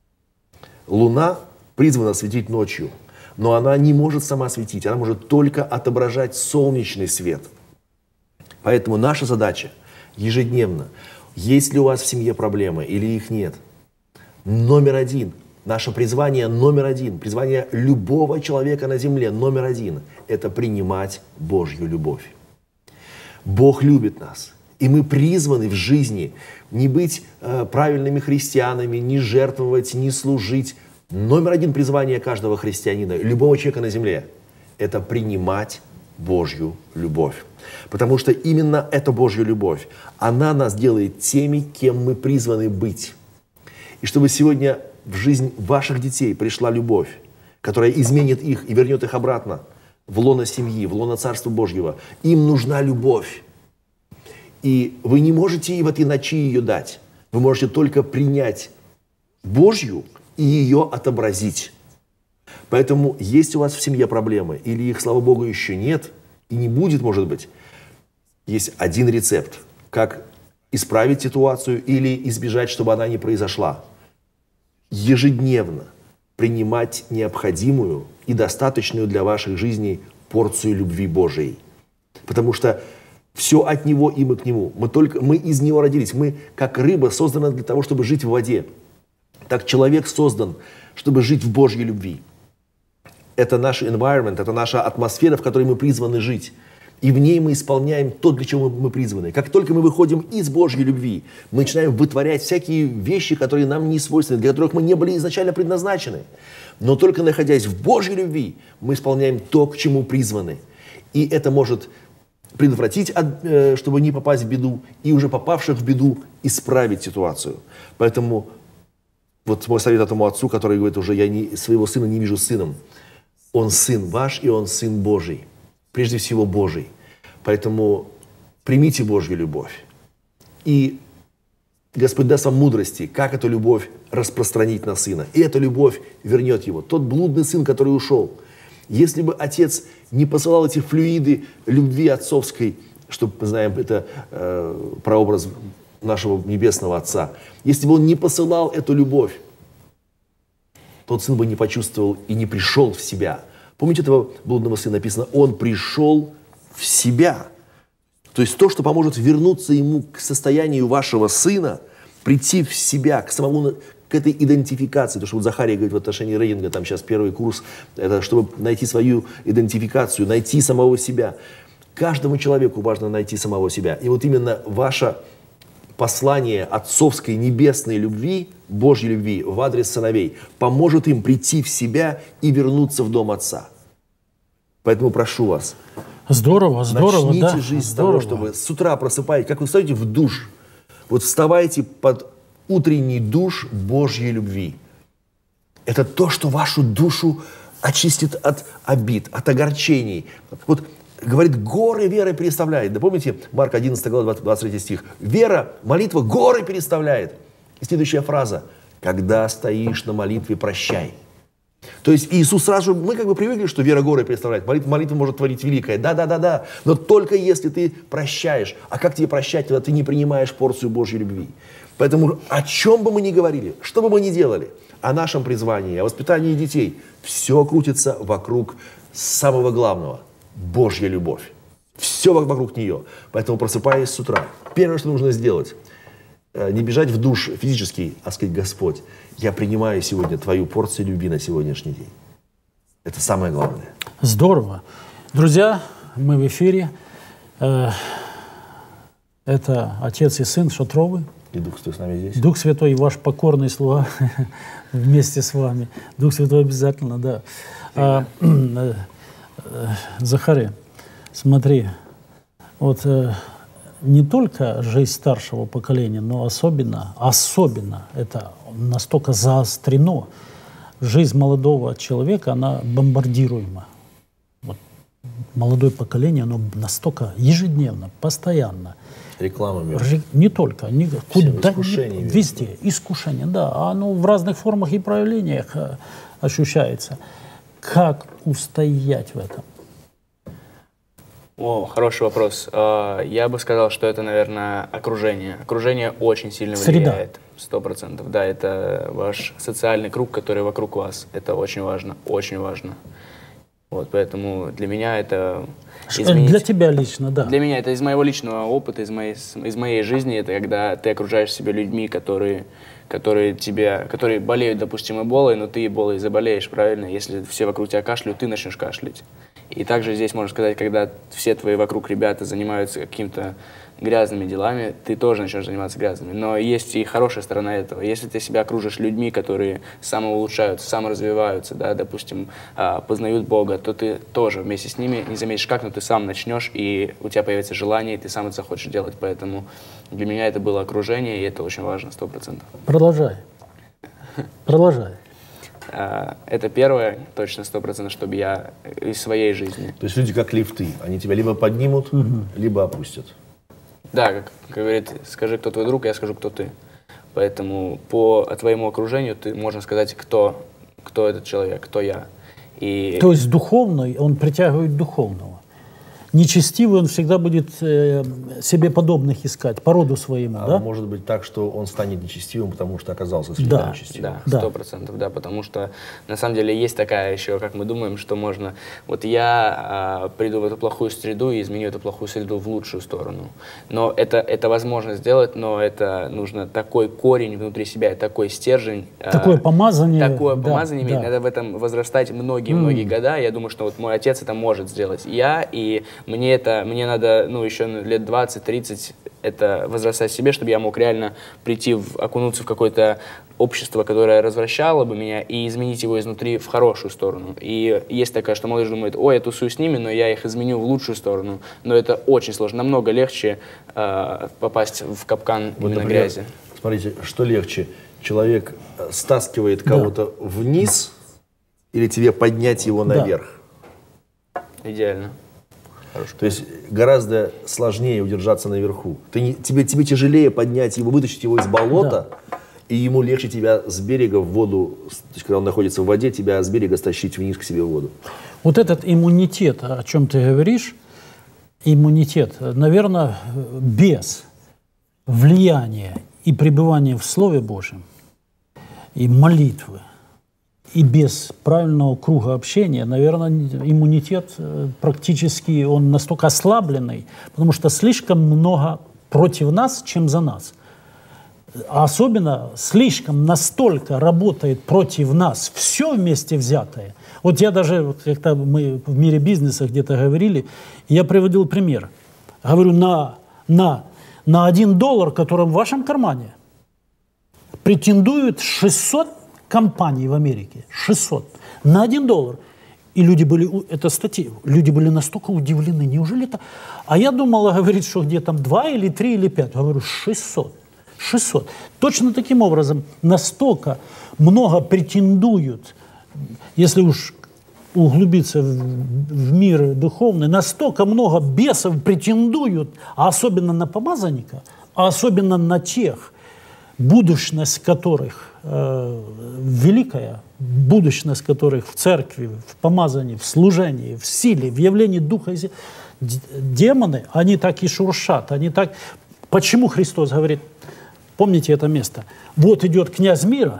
Луна призвана светить ночью, но она не может сама светить, она может только отображать солнечный свет. Поэтому наша задача ежедневно, есть ли у вас в семье проблемы или их нет, номер один, наше призвание номер один, призвание любого человека на земле номер один, это принимать Божью любовь. Бог любит нас. И мы призваны в жизни не быть э, правильными христианами, не жертвовать, не служить. Номер один призвание каждого христианина, любого человека на земле, это принимать Божью любовь. Потому что именно эта Божья любовь, она нас делает теми, кем мы призваны быть. И чтобы сегодня в жизнь ваших детей пришла любовь, которая изменит их и вернет их обратно в лоно семьи, в лоно Царства Божьего. Им нужна любовь. И вы не можете и в этой ночи ее дать. Вы можете только принять Божью и ее отобразить. Поэтому, если у вас в семье проблемы, или их, слава Богу, еще нет, и не будет, может быть, есть один рецепт, как исправить ситуацию или избежать, чтобы она не произошла. Ежедневно принимать необходимую и достаточную для вашей жизни порцию любви Божией. Потому что все от Него, и мы к Нему. Мы, только, мы из Него родились. Мы, как рыба, созданы для того, чтобы жить в воде. Так человек создан, чтобы жить в Божьей любви. Это наш environment, это наша атмосфера, в которой мы призваны жить. И в ней мы исполняем то, для чего мы призваны. Как только мы выходим из Божьей любви, мы начинаем вытворять всякие вещи, которые нам не свойственны, для которых мы не были изначально предназначены. Но только находясь в Божьей любви, мы исполняем то, к чему призваны. И это может предотвратить, чтобы не попасть в беду, и уже попавших в беду исправить ситуацию. Поэтому вот мой совет этому отцу, который говорит уже, я не, своего сына не вижу сыном. Он сын ваш, и он сын Божий. Прежде всего Божий. Поэтому примите Божью любовь. И Господь даст вам мудрости, как эту любовь распространить на сына. И эта любовь вернет его. Тот блудный сын, который ушел. Если бы отец не посылал эти флюиды любви отцовской, что мы знаем, это э, прообраз нашего небесного Отца. Если бы он не посылал эту любовь, тот сын бы не почувствовал и не пришел в себя. Помните этого блудного сына? Написано, он пришел в себя. То есть то, что поможет вернуться ему к состоянию вашего сына, прийти в себя, к самому, к этой идентификации. То, что вот Захария говорит в отношении Рейнинга, там сейчас первый курс, это чтобы найти свою идентификацию, найти самого себя. Каждому человеку важно найти самого себя. И вот именно ваше послание отцовской небесной любви, Божьей любви в адрес сыновей поможет им прийти в себя и вернуться в дом Отца. Поэтому прошу вас, здорово, здорово, начните да, жизнь здорово. с того, чтобы с утра просыпаетесь, как вы встаете в душ, вот вставайте под утренний душ Божьей любви. Это то, что вашу душу очистит от обид, от огорчений. Вот говорит, горы верой переставляет. Да помните, Марк одиннадцатая глава, двадцать третий стих. Вера, молитва горы переставляет. И следующая фраза. Когда стоишь на молитве, прощай. То есть Иисус сразу же, мы как бы привыкли, что вера горы переставляет. Молитва, молитва может творить великое. Да-да-да-да. Но только если ты прощаешь. А как тебе прощать, когда ты не принимаешь порцию Божьей любви? Поэтому о чем бы мы ни говорили, что бы мы ни делали, о нашем призвании, о воспитании детей, все крутится вокруг самого главного. Божья любовь. Все вокруг нее. Поэтому, просыпаясь с утра, первое, что нужно сделать, не бежать в душ физический, а сказать, Господь, я принимаю сегодня Твою порцию любви на сегодняшний день. Это самое главное. Здорово. Друзья, мы в эфире. Это Отец и Сын Шатровы. И Дух Святой с нами здесь. Дух Святой и ваш покорный слуга вместе с вами. Дух Святой обязательно, да. А, Захари, смотри, вот э, не только жизнь старшего поколения, но особенно, особенно это настолько заострено. Жизнь молодого человека, она бомбардируема. Вот, молодое поколение, оно настолько ежедневно, постоянно. Рекламами. Не только, не, куда, искушение, не, везде. Искушение, да. Оно в разных формах и проявлениях э, ощущается. Как устоять в этом? О, хороший вопрос. Я бы сказал, что это, наверное, окружение. Окружение очень сильно влияет. Сто процентов. Да, это ваш социальный круг, который вокруг вас. Это очень важно, очень важно. Вот, поэтому для меня это... Изменить... Для тебя лично, да. Для меня это из моего личного опыта, из моей, из моей жизни. Это когда ты окружаешь себя людьми, которые... которые тебя, которые болеют, допустим, эболой, но ты эболой заболеешь, правильно? Если все вокруг тебя кашляют, ты начнешь кашлять. И также здесь можно сказать, когда все твои вокруг ребята занимаются какими-то грязными делами, ты тоже начнешь заниматься грязными. Но есть и хорошая сторона этого. Если ты себя окружишь людьми, которые самоулучшаются, саморазвиваются, да, допустим, познают Бога, то ты тоже вместе с ними не заметишь как, но ты сам начнешь, и у тебя появится желание, и ты сам это захочешь делать. Поэтому для меня это было окружение, и это очень важно, сто процентов. Продолжай. Продолжай. Это первое, точно сто процентов, чтобы я из своей жизни. То есть люди как лифты, они тебя либо поднимут, угу. либо опустят. Да, как, как говорит, скажи, кто твой друг, я скажу, кто ты. Поэтому по твоему окружению ты можно сказать, кто, кто этот человек, кто я. И... То есть духовный, он притягивает духовного. Нечестивый он всегда будет э, себе подобных искать, по роду своему, а да? Может быть так, что он станет нечестивым, потому что оказался слишком да, нечестивым. Да, сто процентов, да, потому что на самом деле есть такая еще, как мы думаем, что можно, вот я а, приду в эту плохую среду и изменю эту плохую среду в лучшую сторону. Но это, это возможно сделать, но это нужно такой корень внутри себя, такой стержень. Такое а, помазание. Такое да, помазание, да. Надо в этом возрастать многие-многие mm. года. Я думаю, что вот мой отец это может сделать. Я и Мне это, мне надо, ну, еще лет двадцать-тридцать это возрастать себе, чтобы я мог реально прийти, в, окунуться в какое-то общество, которое развращало бы меня, и изменить его изнутри в хорошую сторону. И есть такая, что молодежь думает, ой, я тусую с ними, но я их изменю в лучшую сторону. Но это очень сложно. Намного легче э, попасть в капкан вот, именно например, грязи. Смотрите, что легче? Человек стаскивает кого-то да. вниз или тебе поднять его да. наверх? Идеально. То есть гораздо сложнее удержаться наверху. Ты не, тебе, тебе тяжелее поднять его, вытащить его из болота, да. и ему легче тебя с берега в воду, то есть, когда он находится в воде, тебя с берега стащить вниз к себе в воду. Вот этот иммунитет, о чем ты говоришь, иммунитет, наверное, без влияния и пребывания в Слове Божьем, и молитвы, и без правильного круга общения, наверное, иммунитет практически он настолько ослабленный, потому что слишком много против нас, чем за нас. А особенно слишком настолько работает против нас все вместе взятое. Вот я даже, вот, когда мы в мире бизнеса где-то говорили, я приводил пример. Говорю, на, на, на один доллар, который в вашем кармане, претендуют шестьсот компаний в Америке. шестьсот. На один доллар. И люди были, это статьи, люди были настолько удивлены. Неужели это? А я думала, говорит, что где там два или три или пять. Говорю, шестьсот. шестьсот. Точно таким образом, настолько много претендуют, если уж углубиться в, в мир духовный, настолько много бесов претендуют, а особенно на помазанника, а особенно на тех, будущность которых э, великая, будущность которых в церкви, в помазании, в служении, в силе, в явлении Духа и силы. Демоны, они так и шуршат, они так... Почему Христос говорит, помните это место, вот идет князь мира.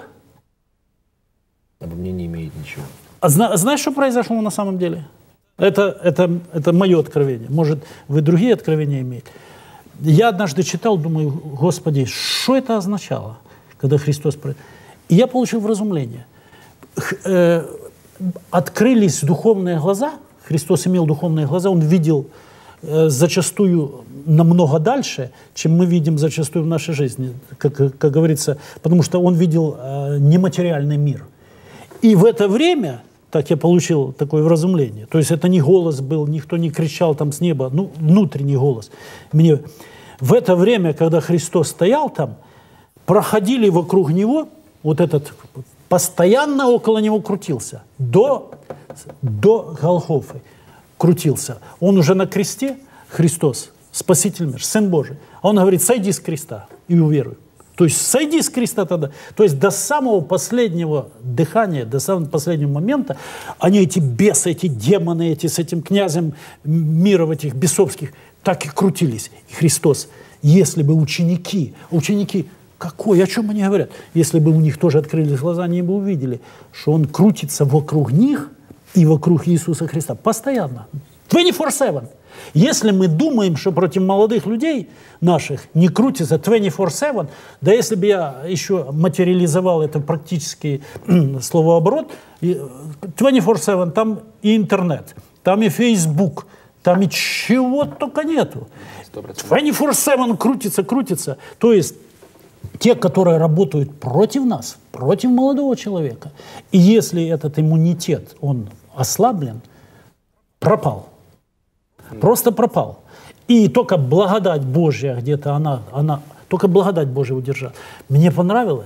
Обо мне не имеет ничего. А зна, знаешь, что произошло на самом деле? Это, это, это мое откровение. Может, вы другие откровения имеете? Я однажды читал, думаю, Господи, что это означало, когда Христос... И я получил вразумление. Х, э, открылись духовные глаза, Христос имел духовные глаза, Он видел э, зачастую намного дальше, чем мы видим зачастую в нашей жизни, как, как говорится, потому что Он видел э, нематериальный мир. И в это время, так я получил такое вразумление, то есть это не голос был, никто не кричал там с неба, ну, внутренний голос. Мне в это время, когда Христос стоял там, проходили вокруг Него, вот этот постоянно около Него крутился, до, до Голгофы крутился. Он уже на кресте, Христос, Спаситель мир, Сын Божий. А Он говорит, сойди с креста и уверуй. То есть сойди с креста тогда. То есть до самого последнего дыхания, до самого последнего момента, они, эти бесы, эти демоны, эти с этим князем миров этих бесовских, так и крутились. И Христос, если бы ученики, ученики, какой, о чем они говорят? Если бы у них тоже открылись глаза, они бы увидели, что Он крутится вокруг них и вокруг Иисуса Христа постоянно. двадцать четыре семь. Если мы думаем, что против молодых людей наших не крутится двадцать четыре семь, да если бы я еще материализовал это практически словооборот, двадцать четыре семь, там и интернет, там и Facebook, там и чего только нету. двадцать четыре семь крутится, крутится. То есть те, которые работают против нас, против молодого человека, и если этот иммунитет, он ослаблен, пропал. Просто пропал. И только благодать Божья где-то, она, она, только благодать Божья удержала. Мне понравилось.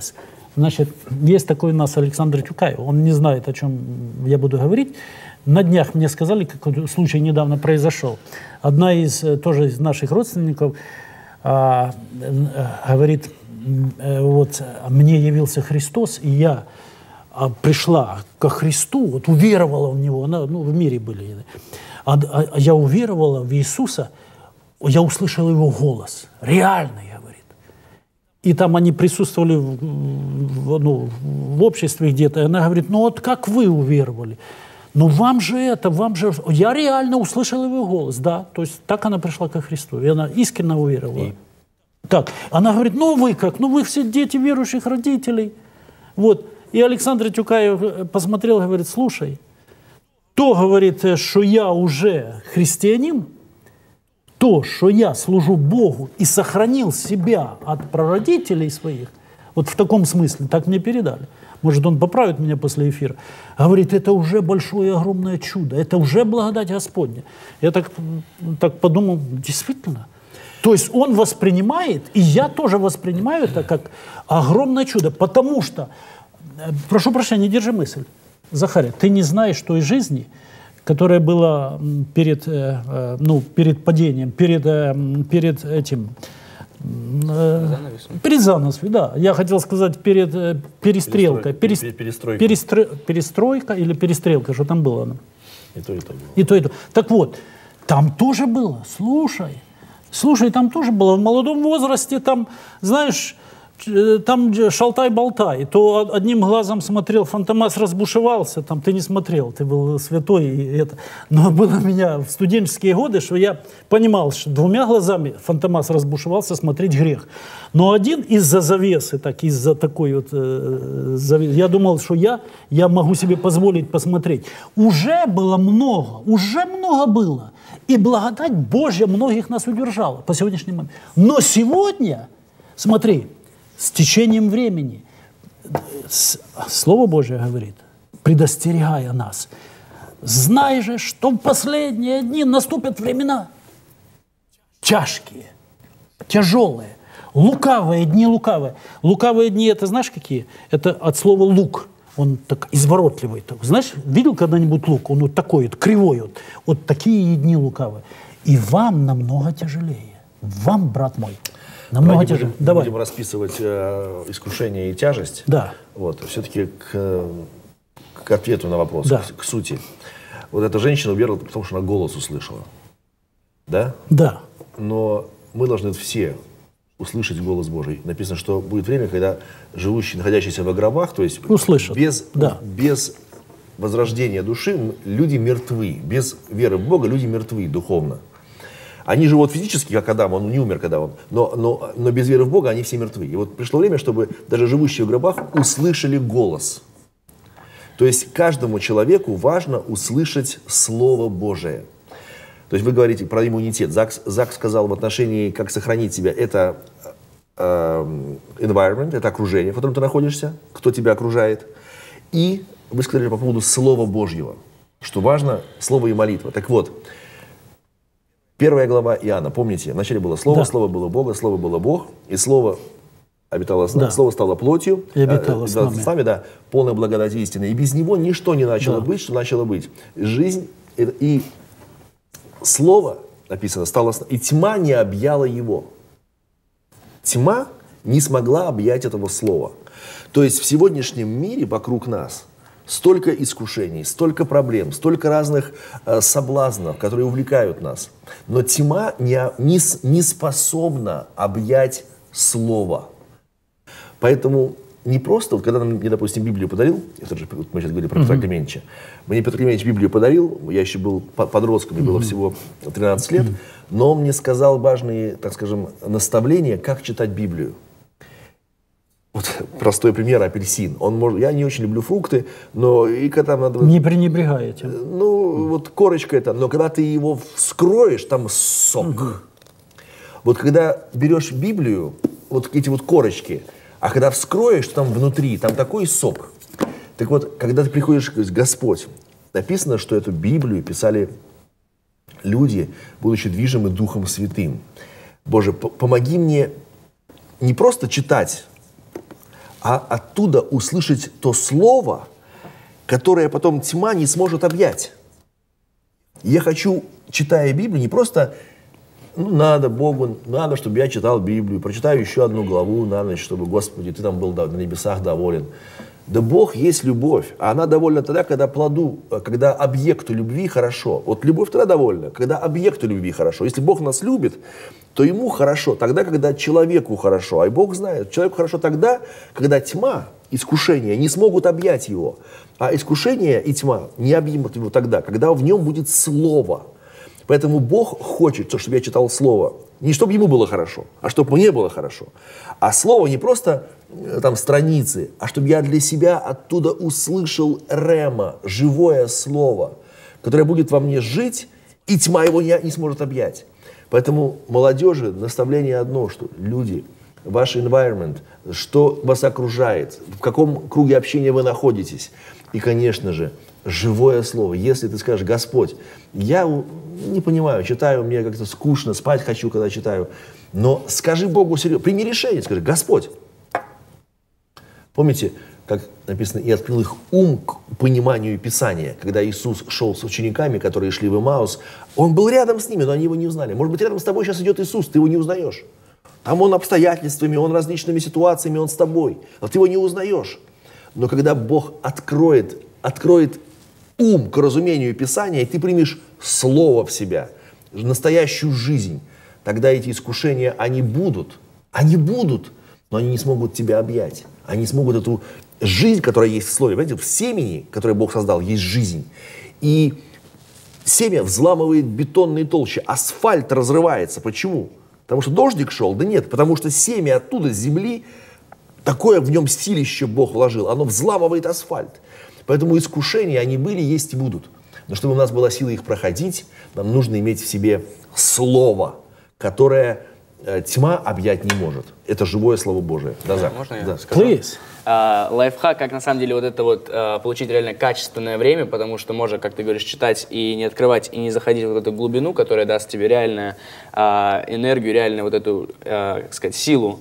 Значит, есть такой у нас Александр Тюкаев. Он не знает, о чем я буду говорить. На днях мне сказали, какой случай недавно произошел. Одна из, тоже из наших родственников а, говорит, вот, мне явился Христос, и я а, пришла ко Христу, вот уверовала в Него, она, ну, в мире были. А, а я уверовала в Иисуса, я услышала Его голос, реальный, говорит. И там они присутствовали в, в, ну, в обществе где-то, и она говорит, ну вот как вы уверовали? Ну вам же это, вам же... Я реально услышала Его голос, да. То есть так она пришла ко Христу, и она искренне уверовала. И... Так, она говорит, ну вы как, ну вы все дети верующих родителей. Вот. И Александр Тюкаев посмотрел и говорит, слушай, то говорит, что я уже христианин, то, что я служу Богу и сохранил себя от прародителей своих, вот в таком смысле, так мне передали. Может, он поправит меня после эфира. Говорит, это уже большое, огромное чудо, это уже благодать Господня. Я так, так подумал, действительно. То есть он воспринимает, и я тоже воспринимаю это как огромное чудо, потому что, прошу прощения, не держи мысль, Захария, ты не знаешь той жизни, которая была перед, ну, перед падением, перед, перед этим... Занавесом. Перед занавесом, да. Я хотел сказать перед перестрелкой. Перестройка. Перестройка. Перестро... Перестройка или перестрелка, что там было? И то, и то было. И то, и то. Так вот, там тоже было, слушай, слушай, там тоже было в молодом возрасте, там, знаешь, там шалтай-болтай, то одним глазом смотрел, Фантомас разбушевался, там ты не смотрел, ты был святой. И это. Но было у меня в студенческие годы, что я понимал, что двумя глазами Фантомас разбушевался, смотреть грех. Но один из-за завесы, так, из-за такой вот э, завесы, я думал, что я, я могу себе позволить посмотреть. Уже было много, уже много было. И благодать Божья многих нас удержала по сегодняшнему моменту. Но сегодня, смотри, с течением времени, Слово Божие говорит, предостерегая нас, знай же, что в последние дни наступят времена тяжкие, тяжелые, лукавые дни, лукавые. Лукавые дни, это знаешь какие? Это от слова лук. Он так изворотливый. Так. Знаешь, видел когда-нибудь лук? Он вот такой вот, кривой. Вот, вот такие дни лукавые. И вам намного тяжелее. Вам, брат мой, намного тяжелее. Будем, Давай. будем расписывать э, искушение и тяжесть. Да. Вот, все-таки к, к ответу на вопрос, Да. к, к сути. Вот эта женщина уверовала, потому что она голос услышала. Да? Да. Но мы должны все услышать голос Божий. Написано, что будет время, когда живущие, находящиеся во гробах, то есть услышат. Без, да. без возрождения души люди мертвы. Без веры в Бога люди мертвы духовно. Они живут физически, как Адам, он не умер, когда он, но, но, но без веры в Бога они все мертвы. И вот пришло время, чтобы даже живущие в гробах услышали голос. То есть каждому человеку важно услышать Слово Божие. То есть вы говорите про иммунитет. Зак, Зак сказал в отношении, как сохранить себя, это э, environment, это окружение, в котором ты находишься, кто тебя окружает. И вы сказали по поводу Слова Божьего, что важно Слово и молитва. Так вот, первая глава Иоанна, помните, вначале было Слово, да. Слово было Бога, Слово было Бог, и Слово обитало с нами, да. Слово стало плотью, и обитало с нами. с нами, да, полная благодати истины. И без него ничто не начало да. быть, что начало быть. Жизнь и, и Слово, написано, стало, и тьма не объяла его. Тьма не смогла объять этого Слова. То есть в сегодняшнем мире вокруг нас столько искушений, столько проблем, столько разных э, соблазнов, которые увлекают нас. Но тьма не, не, не способна объять Слово. Поэтому не просто, вот когда мне, допустим, Библию подарил, это же, вот мы сейчас говорили про Петра mm-hmm. Климентьевича, мне Петр Климентьевич Библию подарил, я еще был подростком, мне mm-hmm. было всего тринадцать лет, но он мне сказал важные, так скажем, наставления, как читать Библию. Вот простой пример — апельсин. Он может, я не очень люблю фрукты, но и когда надо... Не пренебрегаете. Ну, вот корочка это, но когда ты его вскроешь, там сок. Угу. Вот когда берешь Библию, вот эти вот корочки, а когда вскроешь, там внутри, там такой сок. Так вот, когда ты приходишь, Господь, написано, что эту Библию писали люди, будучи движимы Духом Святым. Боже, помоги мне не просто читать, а оттуда услышать то слово, которое потом тьма не сможет объять. Я хочу, читая Библию, не просто, ну, надо Богу, надо, чтобы я читал Библию, прочитаю еще одну главу на ночь, чтобы, Господи, Ты там был на небесах доволен. Да Бог есть любовь, а она довольна тогда, когда плоду, когда объекту любви хорошо. Вот любовь тогда довольна, когда объекту любви хорошо. Если Бог нас любит, то ему хорошо тогда, когда человеку хорошо. А и Бог знает, человеку хорошо тогда, когда тьма, искушение не смогут объять его. А искушение и тьма не объемут его тогда, когда в нем будет слово. Поэтому Бог хочет, чтобы я читал слово. Не чтобы ему было хорошо, а чтобы мне было хорошо. А слово не просто там страницы, а чтобы я для себя оттуда услышал рема, живое слово, которое будет во мне жить, и тьма его не, не сможет объять. Поэтому молодежи наставление одно, что люди, ваш environment, что вас окружает, в каком круге общения вы находитесь. И, конечно же, живое слово. Если ты скажешь: Господь, я не понимаю, читаю, мне как-то скучно, спать хочу, когда читаю, но скажи Богу серьезно, прими решение, скажи: Господь. Помните, как написано, и открыл их ум к пониманию Писания, когда Иисус шел с учениками, которые шли в Эмаус, Он был рядом с ними, но они его не узнали. Может быть, рядом с тобой сейчас идет Иисус, ты его не узнаешь. Там Он обстоятельствами, Он различными ситуациями, Он с тобой, но ты его не узнаешь. Но когда Бог откроет, откроет ум к разумению Писания, и ты примешь Слово в себя, настоящую жизнь, тогда эти искушения, они будут, они будут, но они не смогут тебя объять. Они смогут эту жизнь, которая есть в Слове, понимаете, в семени, которое Бог создал, есть жизнь. И семя взламывает бетонные толщи, асфальт разрывается. Почему? Потому что дождик шел? Да нет, потому что семя оттуда, с земли, такое в нем силище Бог вложил, оно взламывает асфальт. Поэтому искушения, они были, есть и будут. Но чтобы у нас была сила их проходить, нам нужно иметь в себе Слово, которое э, тьма объять не может. Это живое Слово Божие. Да, да, Зак? можно я да. скажу? Please. Uh, лайфхак, как на самом деле вот это вот uh, получить реально качественное время, потому что можно, как ты говоришь, читать и не открывать, и не заходить в вот эту глубину, которая даст тебе реальную uh, энергию, реальную вот эту, uh, как сказать, силу.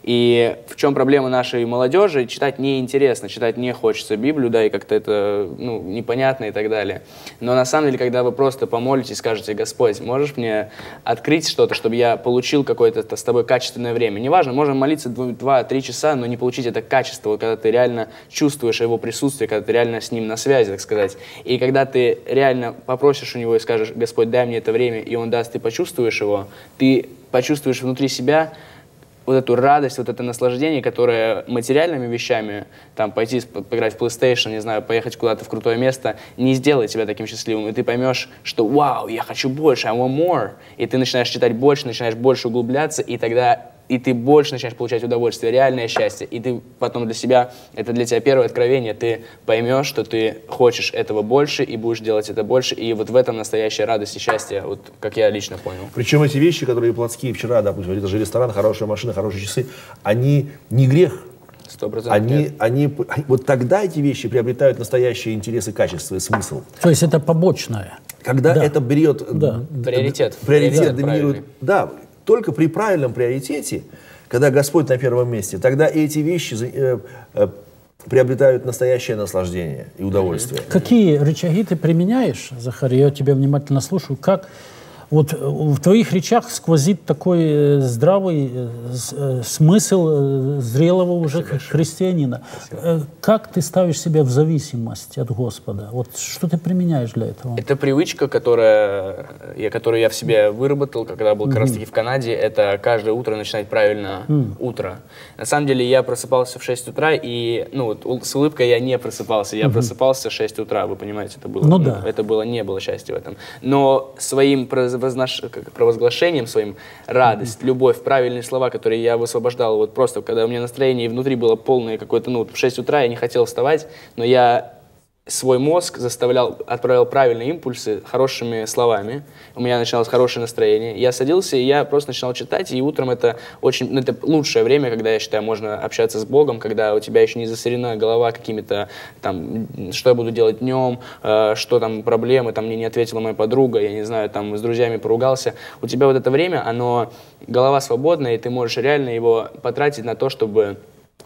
И в чем проблема нашей молодежи? Читать неинтересно, читать не хочется Библию, да, и как-то это, ну, непонятно и так далее. Но на самом деле, когда вы просто помолитесь, скажете: Господь, можешь мне открыть что-то, чтобы я получил какое-то с тобой качественное время? Неважно, можно молиться два-три часа, но не получить это качество, когда ты реально чувствуешь его присутствие, когда ты реально с ним на связи, так сказать. И когда ты реально попросишь у него и скажешь: Господь, дай мне это время, и он даст, ты почувствуешь его, ты почувствуешь внутри себя вот эту радость, вот это наслаждение, которое материальными вещами, там, пойти поиграть в PlayStation, не знаю, поехать куда-то в крутое место, не сделает тебя таким счастливым. И ты поймешь, что вау, я хочу больше, I want more. И ты начинаешь читать больше, начинаешь больше углубляться, и тогда и ты больше начинаешь получать удовольствие, реальное счастье. И ты потом для себя, это для тебя первое откровение, ты поймешь, что ты хочешь этого больше и будешь делать это больше. И вот в этом настоящая радость и счастье, вот как я лично понял. Причем эти вещи, которые плотские вчера, допустим, это же ресторан, хорошая машина, хорошие часы, они не грех. Сто процентов Они, нет. они, вот тогда эти вещи приобретают настоящие интересы, качество и смысл. То есть это побочное. Когда Да. это берет... Да. Приоритет. Приоритет, Приоритет доминирует. правильный. Да, только при правильном приоритете, когда Господь на первом месте, тогда эти вещи э, э, приобретают настоящее наслаждение и удовольствие. Какие рычаги ты применяешь, Захарий? Я тебя внимательно слушаю. Как вот в твоих речах сквозит такой э, здравый э, с- э, смысл э, зрелого уже христианина. Э, Как ты ставишь себя в зависимость от Господа? Вот что ты применяешь для этого? Это привычка, которая, я, которую я в себе выработал, когда был как раз таки в Канаде, это каждое утро начинать правильно утро. На самом деле я просыпался в шесть утра, и ну, вот, ул- с улыбкой я не просыпался, я просыпался в шесть утра, вы понимаете, это было, Ну да. это было, не было счастья в этом. Но своим провознош- как, провозглашением, своим радость, любовь, правильные слова, которые я высвобождал, вот просто, когда у меня настроение и внутри было полное какое-то, ну, в шесть утра я не хотел вставать, но я свой мозг заставлял, отправлял правильные импульсы хорошими словами. У меня начиналось хорошее настроение. Я садился, и я просто начинал читать, и утром это очень, ну, это лучшее время, когда, я считаю, можно общаться с Богом, когда у тебя еще не засорена голова какими-то, там, что я буду делать днем, э, что там проблемы, там, мне не ответила моя подруга, я не знаю, там, с друзьями поругался. У тебя вот это время, оно, голова свободная, и ты можешь реально его потратить на то, чтобы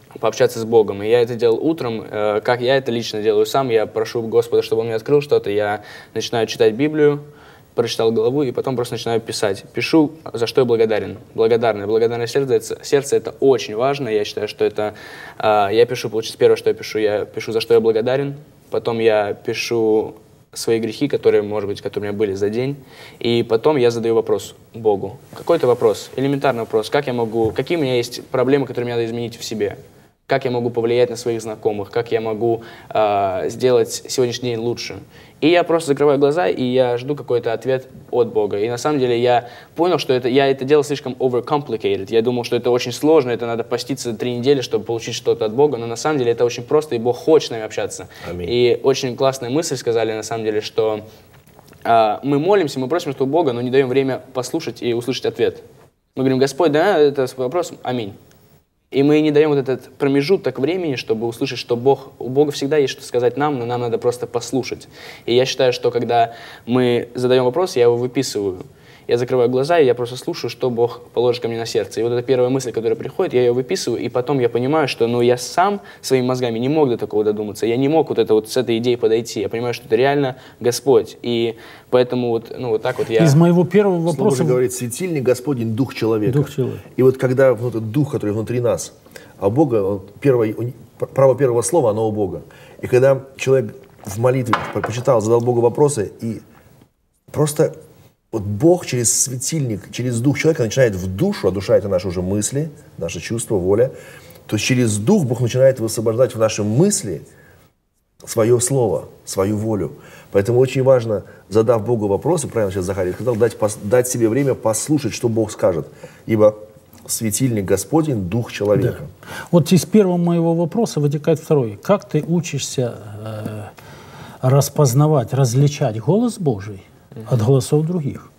пообщаться с Богом. И я это делал утром, э, как я это лично делаю сам. Я прошу Господа, чтобы Он мне открыл что-то. Я начинаю читать Библию, прочитал главу, и потом просто начинаю писать. Пишу, за что я благодарен. Благодарное. Благодарное сердце, это, сердце — это очень важно. Я считаю, что это... Э, я пишу, получается, первое, что я пишу, я пишу, за что я благодарен. Потом я пишу свои грехи, которые, может быть, которые у меня были за день. И потом я задаю вопрос Богу. Какой-то вопрос, элементарный вопрос. Как я могу... Какие у меня есть проблемы, которые мне надо изменить в себе? Как я могу повлиять на своих знакомых, как я могу э, сделать сегодняшний день лучше. И я просто закрываю глаза, и я жду какой-то ответ от Бога. И на самом деле я понял, что это, я это делал слишком overcomplicated. Я думал, что это очень сложно, это надо поститься три недели, чтобы получить что-то от Бога. Но на самом деле это очень просто, и Бог хочет с нами общаться. Аминь. И очень классная мысль сказали, на самом деле, что э, мы молимся, мы просим что у Бога, но не даем время послушать и услышать ответ. Мы говорим: Господь, да, это вопрос, аминь. И мы не даем вот этот промежуток времени, чтобы услышать, что Бог, у Бога всегда есть что сказать нам, но нам надо просто послушать. И я считаю, что когда мы задаем вопрос, я его выписываю. Я закрываю глаза, и я просто слушаю, что Бог положит ко мне на сердце. И вот эта первая мысль, которая приходит, я ее выписываю, и потом я понимаю, что ну, я сам своими мозгами не мог до такого додуматься. Я не мог вот, это, вот с этой идеей подойти. Я понимаю, что это реально Господь. И поэтому вот, ну, вот так вот я... Из моего первого вопроса... Слово говорит: светильник Господень, дух человека. Дух человека. И вот когда вот этот дух, который внутри нас, а Бога, вот, первое, право первого слова, оно у Бога. И когда человек в молитве почитал, задал Богу вопросы, и просто... Вот Бог через светильник, через дух человека начинает в душу, а душа — это наши уже мысли, наши чувства, воля. То есть через дух Бог начинает высвобождать в наши мысли свое слово, свою волю. Поэтому очень важно, задав Богу вопросы, правильно сейчас Захарий сказал, дать, дать себе время послушать, что Бог скажет. Ибо светильник Господень, дух человека. Да. Вот из первого моего вопроса вытекает второй. Как ты учишься э, распознавать, различать голос Божий от голосов других?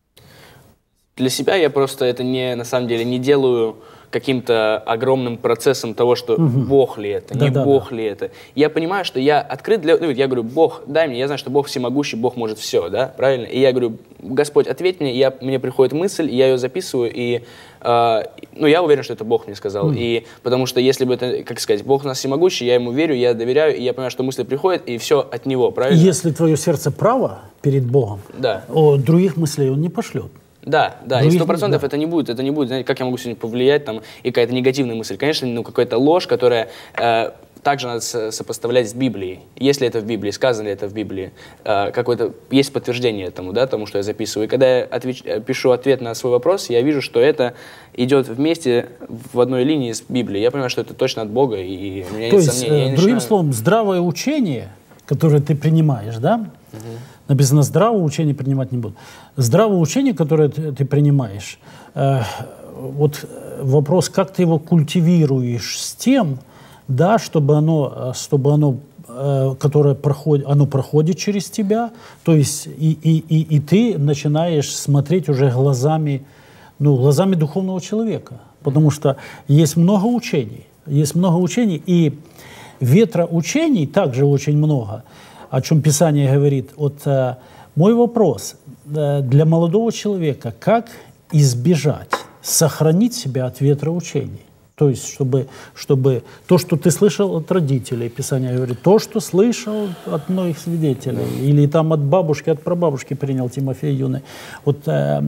Для себя я просто это не, на самом деле, не делаю каким-то огромным процессом того, что угу. Бог ли это, да, не да, Бог да. ли это. Я понимаю, что я открыт для... Ну, я говорю: Бог, дай мне, я знаю, что Бог всемогущий, Бог может все, да, правильно? И я говорю: Господь, ответь мне, я, мне приходит мысль, я ее записываю, и э, ну, я уверен, что это Бог мне сказал. Mm. И потому что если бы это, как сказать, Бог у нас всемогущий, я ему верю, я доверяю, и я понимаю, что мысли приходят, и все от него, правильно? Если твое сердце право перед Богом, да. о, других мыслей он не пошлет. Да, да, других, и сто процентов да. это не будет, это не будет, знаете, как я могу сегодня повлиять, там, и какая-то негативная мысль. Конечно, ну, какая-то ложь, которая э, также надо сопоставлять с Библией. Если это в Библии, сказано ли это в Библии, э, какое-то есть подтверждение этому, да, тому, что я записываю. И когда я отвеч, пишу ответ на свой вопрос, я вижу, что это идет вместе в одной линии с Библией. Я понимаю, что это точно от Бога, и у меня То нет есть, сомнений. Э, другим начинаю... словом, здравое учение, которое ты принимаешь, да, угу. написано: здравое учение принимать не буду. Здравое учение, которое ты, ты принимаешь, э, вот вопрос, как ты его культивируешь с тем, да, чтобы оно, чтобы оно, э, которое проходит, оно проходит через тебя, то есть и, и, и, и ты начинаешь смотреть уже глазами, ну, глазами духовного человека, потому что есть много учений, есть много учений, и ветроучений также очень много, о чем Писание говорит. Вот э, мой вопрос э, для молодого человека: как избежать, сохранить себя от ветроучений? То есть, чтобы, чтобы то, что ты слышал от родителей, Писание говорит, то, что слышал от многих свидетелей, или там от бабушки, от прабабушки принял Тимофей юный. Вот э,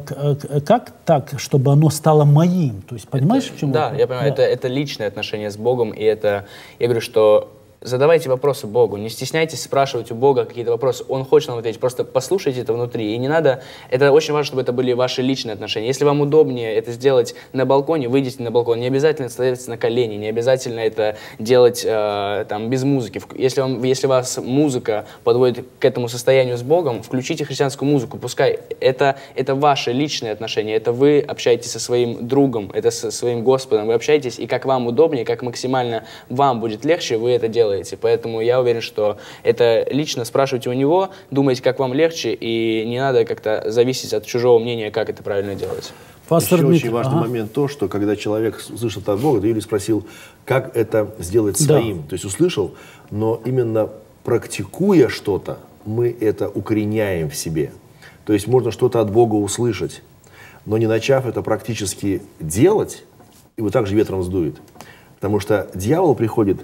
э, как так, чтобы оно стало моим? То есть, понимаешь, это, в чем да, вопрос? я понимаю, да. это, это личное отношение с Богом, и это, я говорю, что задавайте вопросы Богу, не стесняйтесь спрашивать у Бога какие-то вопросы, Он хочет нам ответить, просто послушайте это внутри, и не надо, это очень важно, чтобы это были ваши личные отношения. Если вам удобнее это сделать на балконе, выйдите на балкон, не обязательно становиться на колени, не обязательно это делать э, там, без музыки. Если, вам, если вас музыка подводит к этому состоянию с Богом, включите христианскую музыку, пускай это, это ваши личные отношения, это вы общаетесь со своим другом, это со своим Господом, вы общаетесь, и как вам удобнее, как максимально вам будет легче, вы это делаете. Поэтому я уверен, что это лично спрашивайте у него, думайте, как вам легче, и не надо как-то зависеть от чужого мнения, как это правильно делать. Еще очень важный ага. момент то, что когда человек услышал от Бога, Юрий спросил, как это сделать своим. Да. То есть услышал, но именно практикуя что-то, мы это укореняем в себе. То есть можно что-то от Бога услышать, но не начав это практически делать, его также ветром сдует. Потому что дьявол приходит,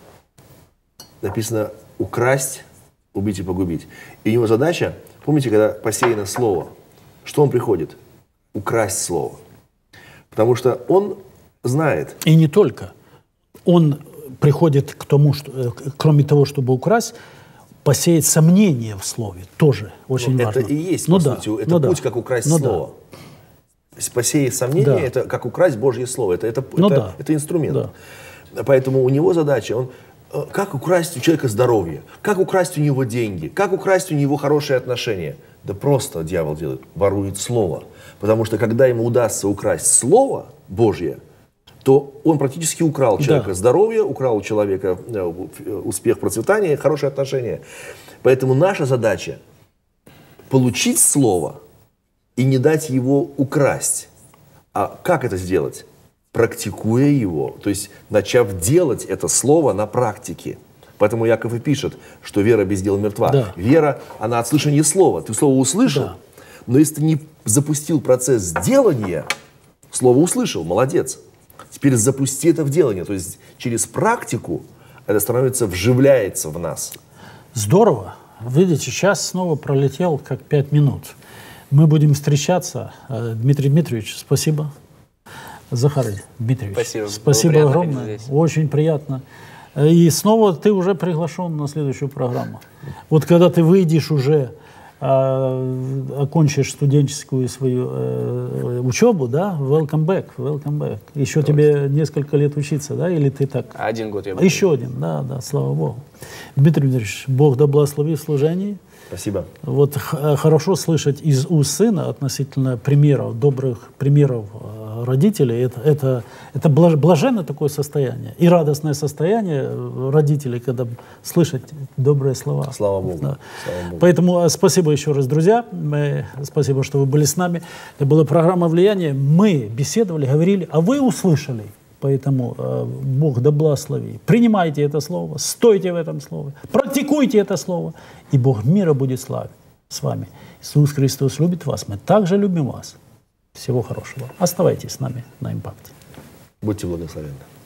написано, украсть, убить и погубить. И у него задача, помните, когда посеяно слово, что он приходит? Украсть слово. Потому что он знает. И не только. Он приходит к тому, что, кроме того, чтобы украсть, посеять сомнения в слове. Тоже очень Но важно. это и есть, ну, по да. сути, это ну, путь, да. как украсть ну, слово. Да. Посеять сомнения, Да. это как украсть Божье слово. Это, это, Ну, это, да. это инструмент. Да. Поэтому у него задача, он, э, как украсть у человека здоровье, как украсть у него деньги, как украсть у него хорошие отношения. Да просто дьявол делает, ворует слово. Потому что когда ему удастся украсть слово Божье, то он практически украл у человека Да. здоровье, украл у человека э, успех, процветание, хорошие отношения. Поэтому наша задача получить слово и не дать его украсть. А как это сделать? Практикуя его, то есть начав делать это слово на практике. Поэтому Яков и пишет, что вера без дела мертва. Да. Вера, она от слышания слова. Ты слово услышал, Да. но если ты не запустил процесс делания, слово услышал, молодец. Теперь запусти это в делание. То есть через практику это становится, вживляется в нас. Здорово. Видите, сейчас снова пролетел как пять минут. Мы будем встречаться. Э, Дмитрий Дмитриевич, спасибо. Захарий Дмитриевич, Спасибо. спасибо Было приятно огромное. быть здесь. Очень приятно. И снова ты уже приглашен на следующую программу. Вот когда ты выйдешь уже, э, окончишь студенческую свою э, учебу, да, welcome back, welcome back. Еще тебе несколько лет учиться, да, или ты так? Один год я буду. Еще один, да, да, слава Богу. Дмитрий Дмитриевич, Бог да благослови в служении. Спасибо. Вот х- хорошо слышать из уст сына относительно примеров, добрых примеров э, родителей. Это, это, это блаж- блаженное такое состояние и радостное состояние э, родителей, когда слышать добрые слова. Слава Богу. Да. Слава Богу. Поэтому э, спасибо еще раз, друзья. Мы, спасибо, что вы были с нами. Это была программа «Влияние». Мы беседовали, говорили, а вы услышали. Поэтому э, Бог да благослови. Принимайте это слово, стойте в этом слове, практикуйте это слово, и Бог мира будет славен с вами. Иисус Христос любит вас, мы также любим вас. Всего хорошего. Оставайтесь с нами на Импакте. Будьте благословенны.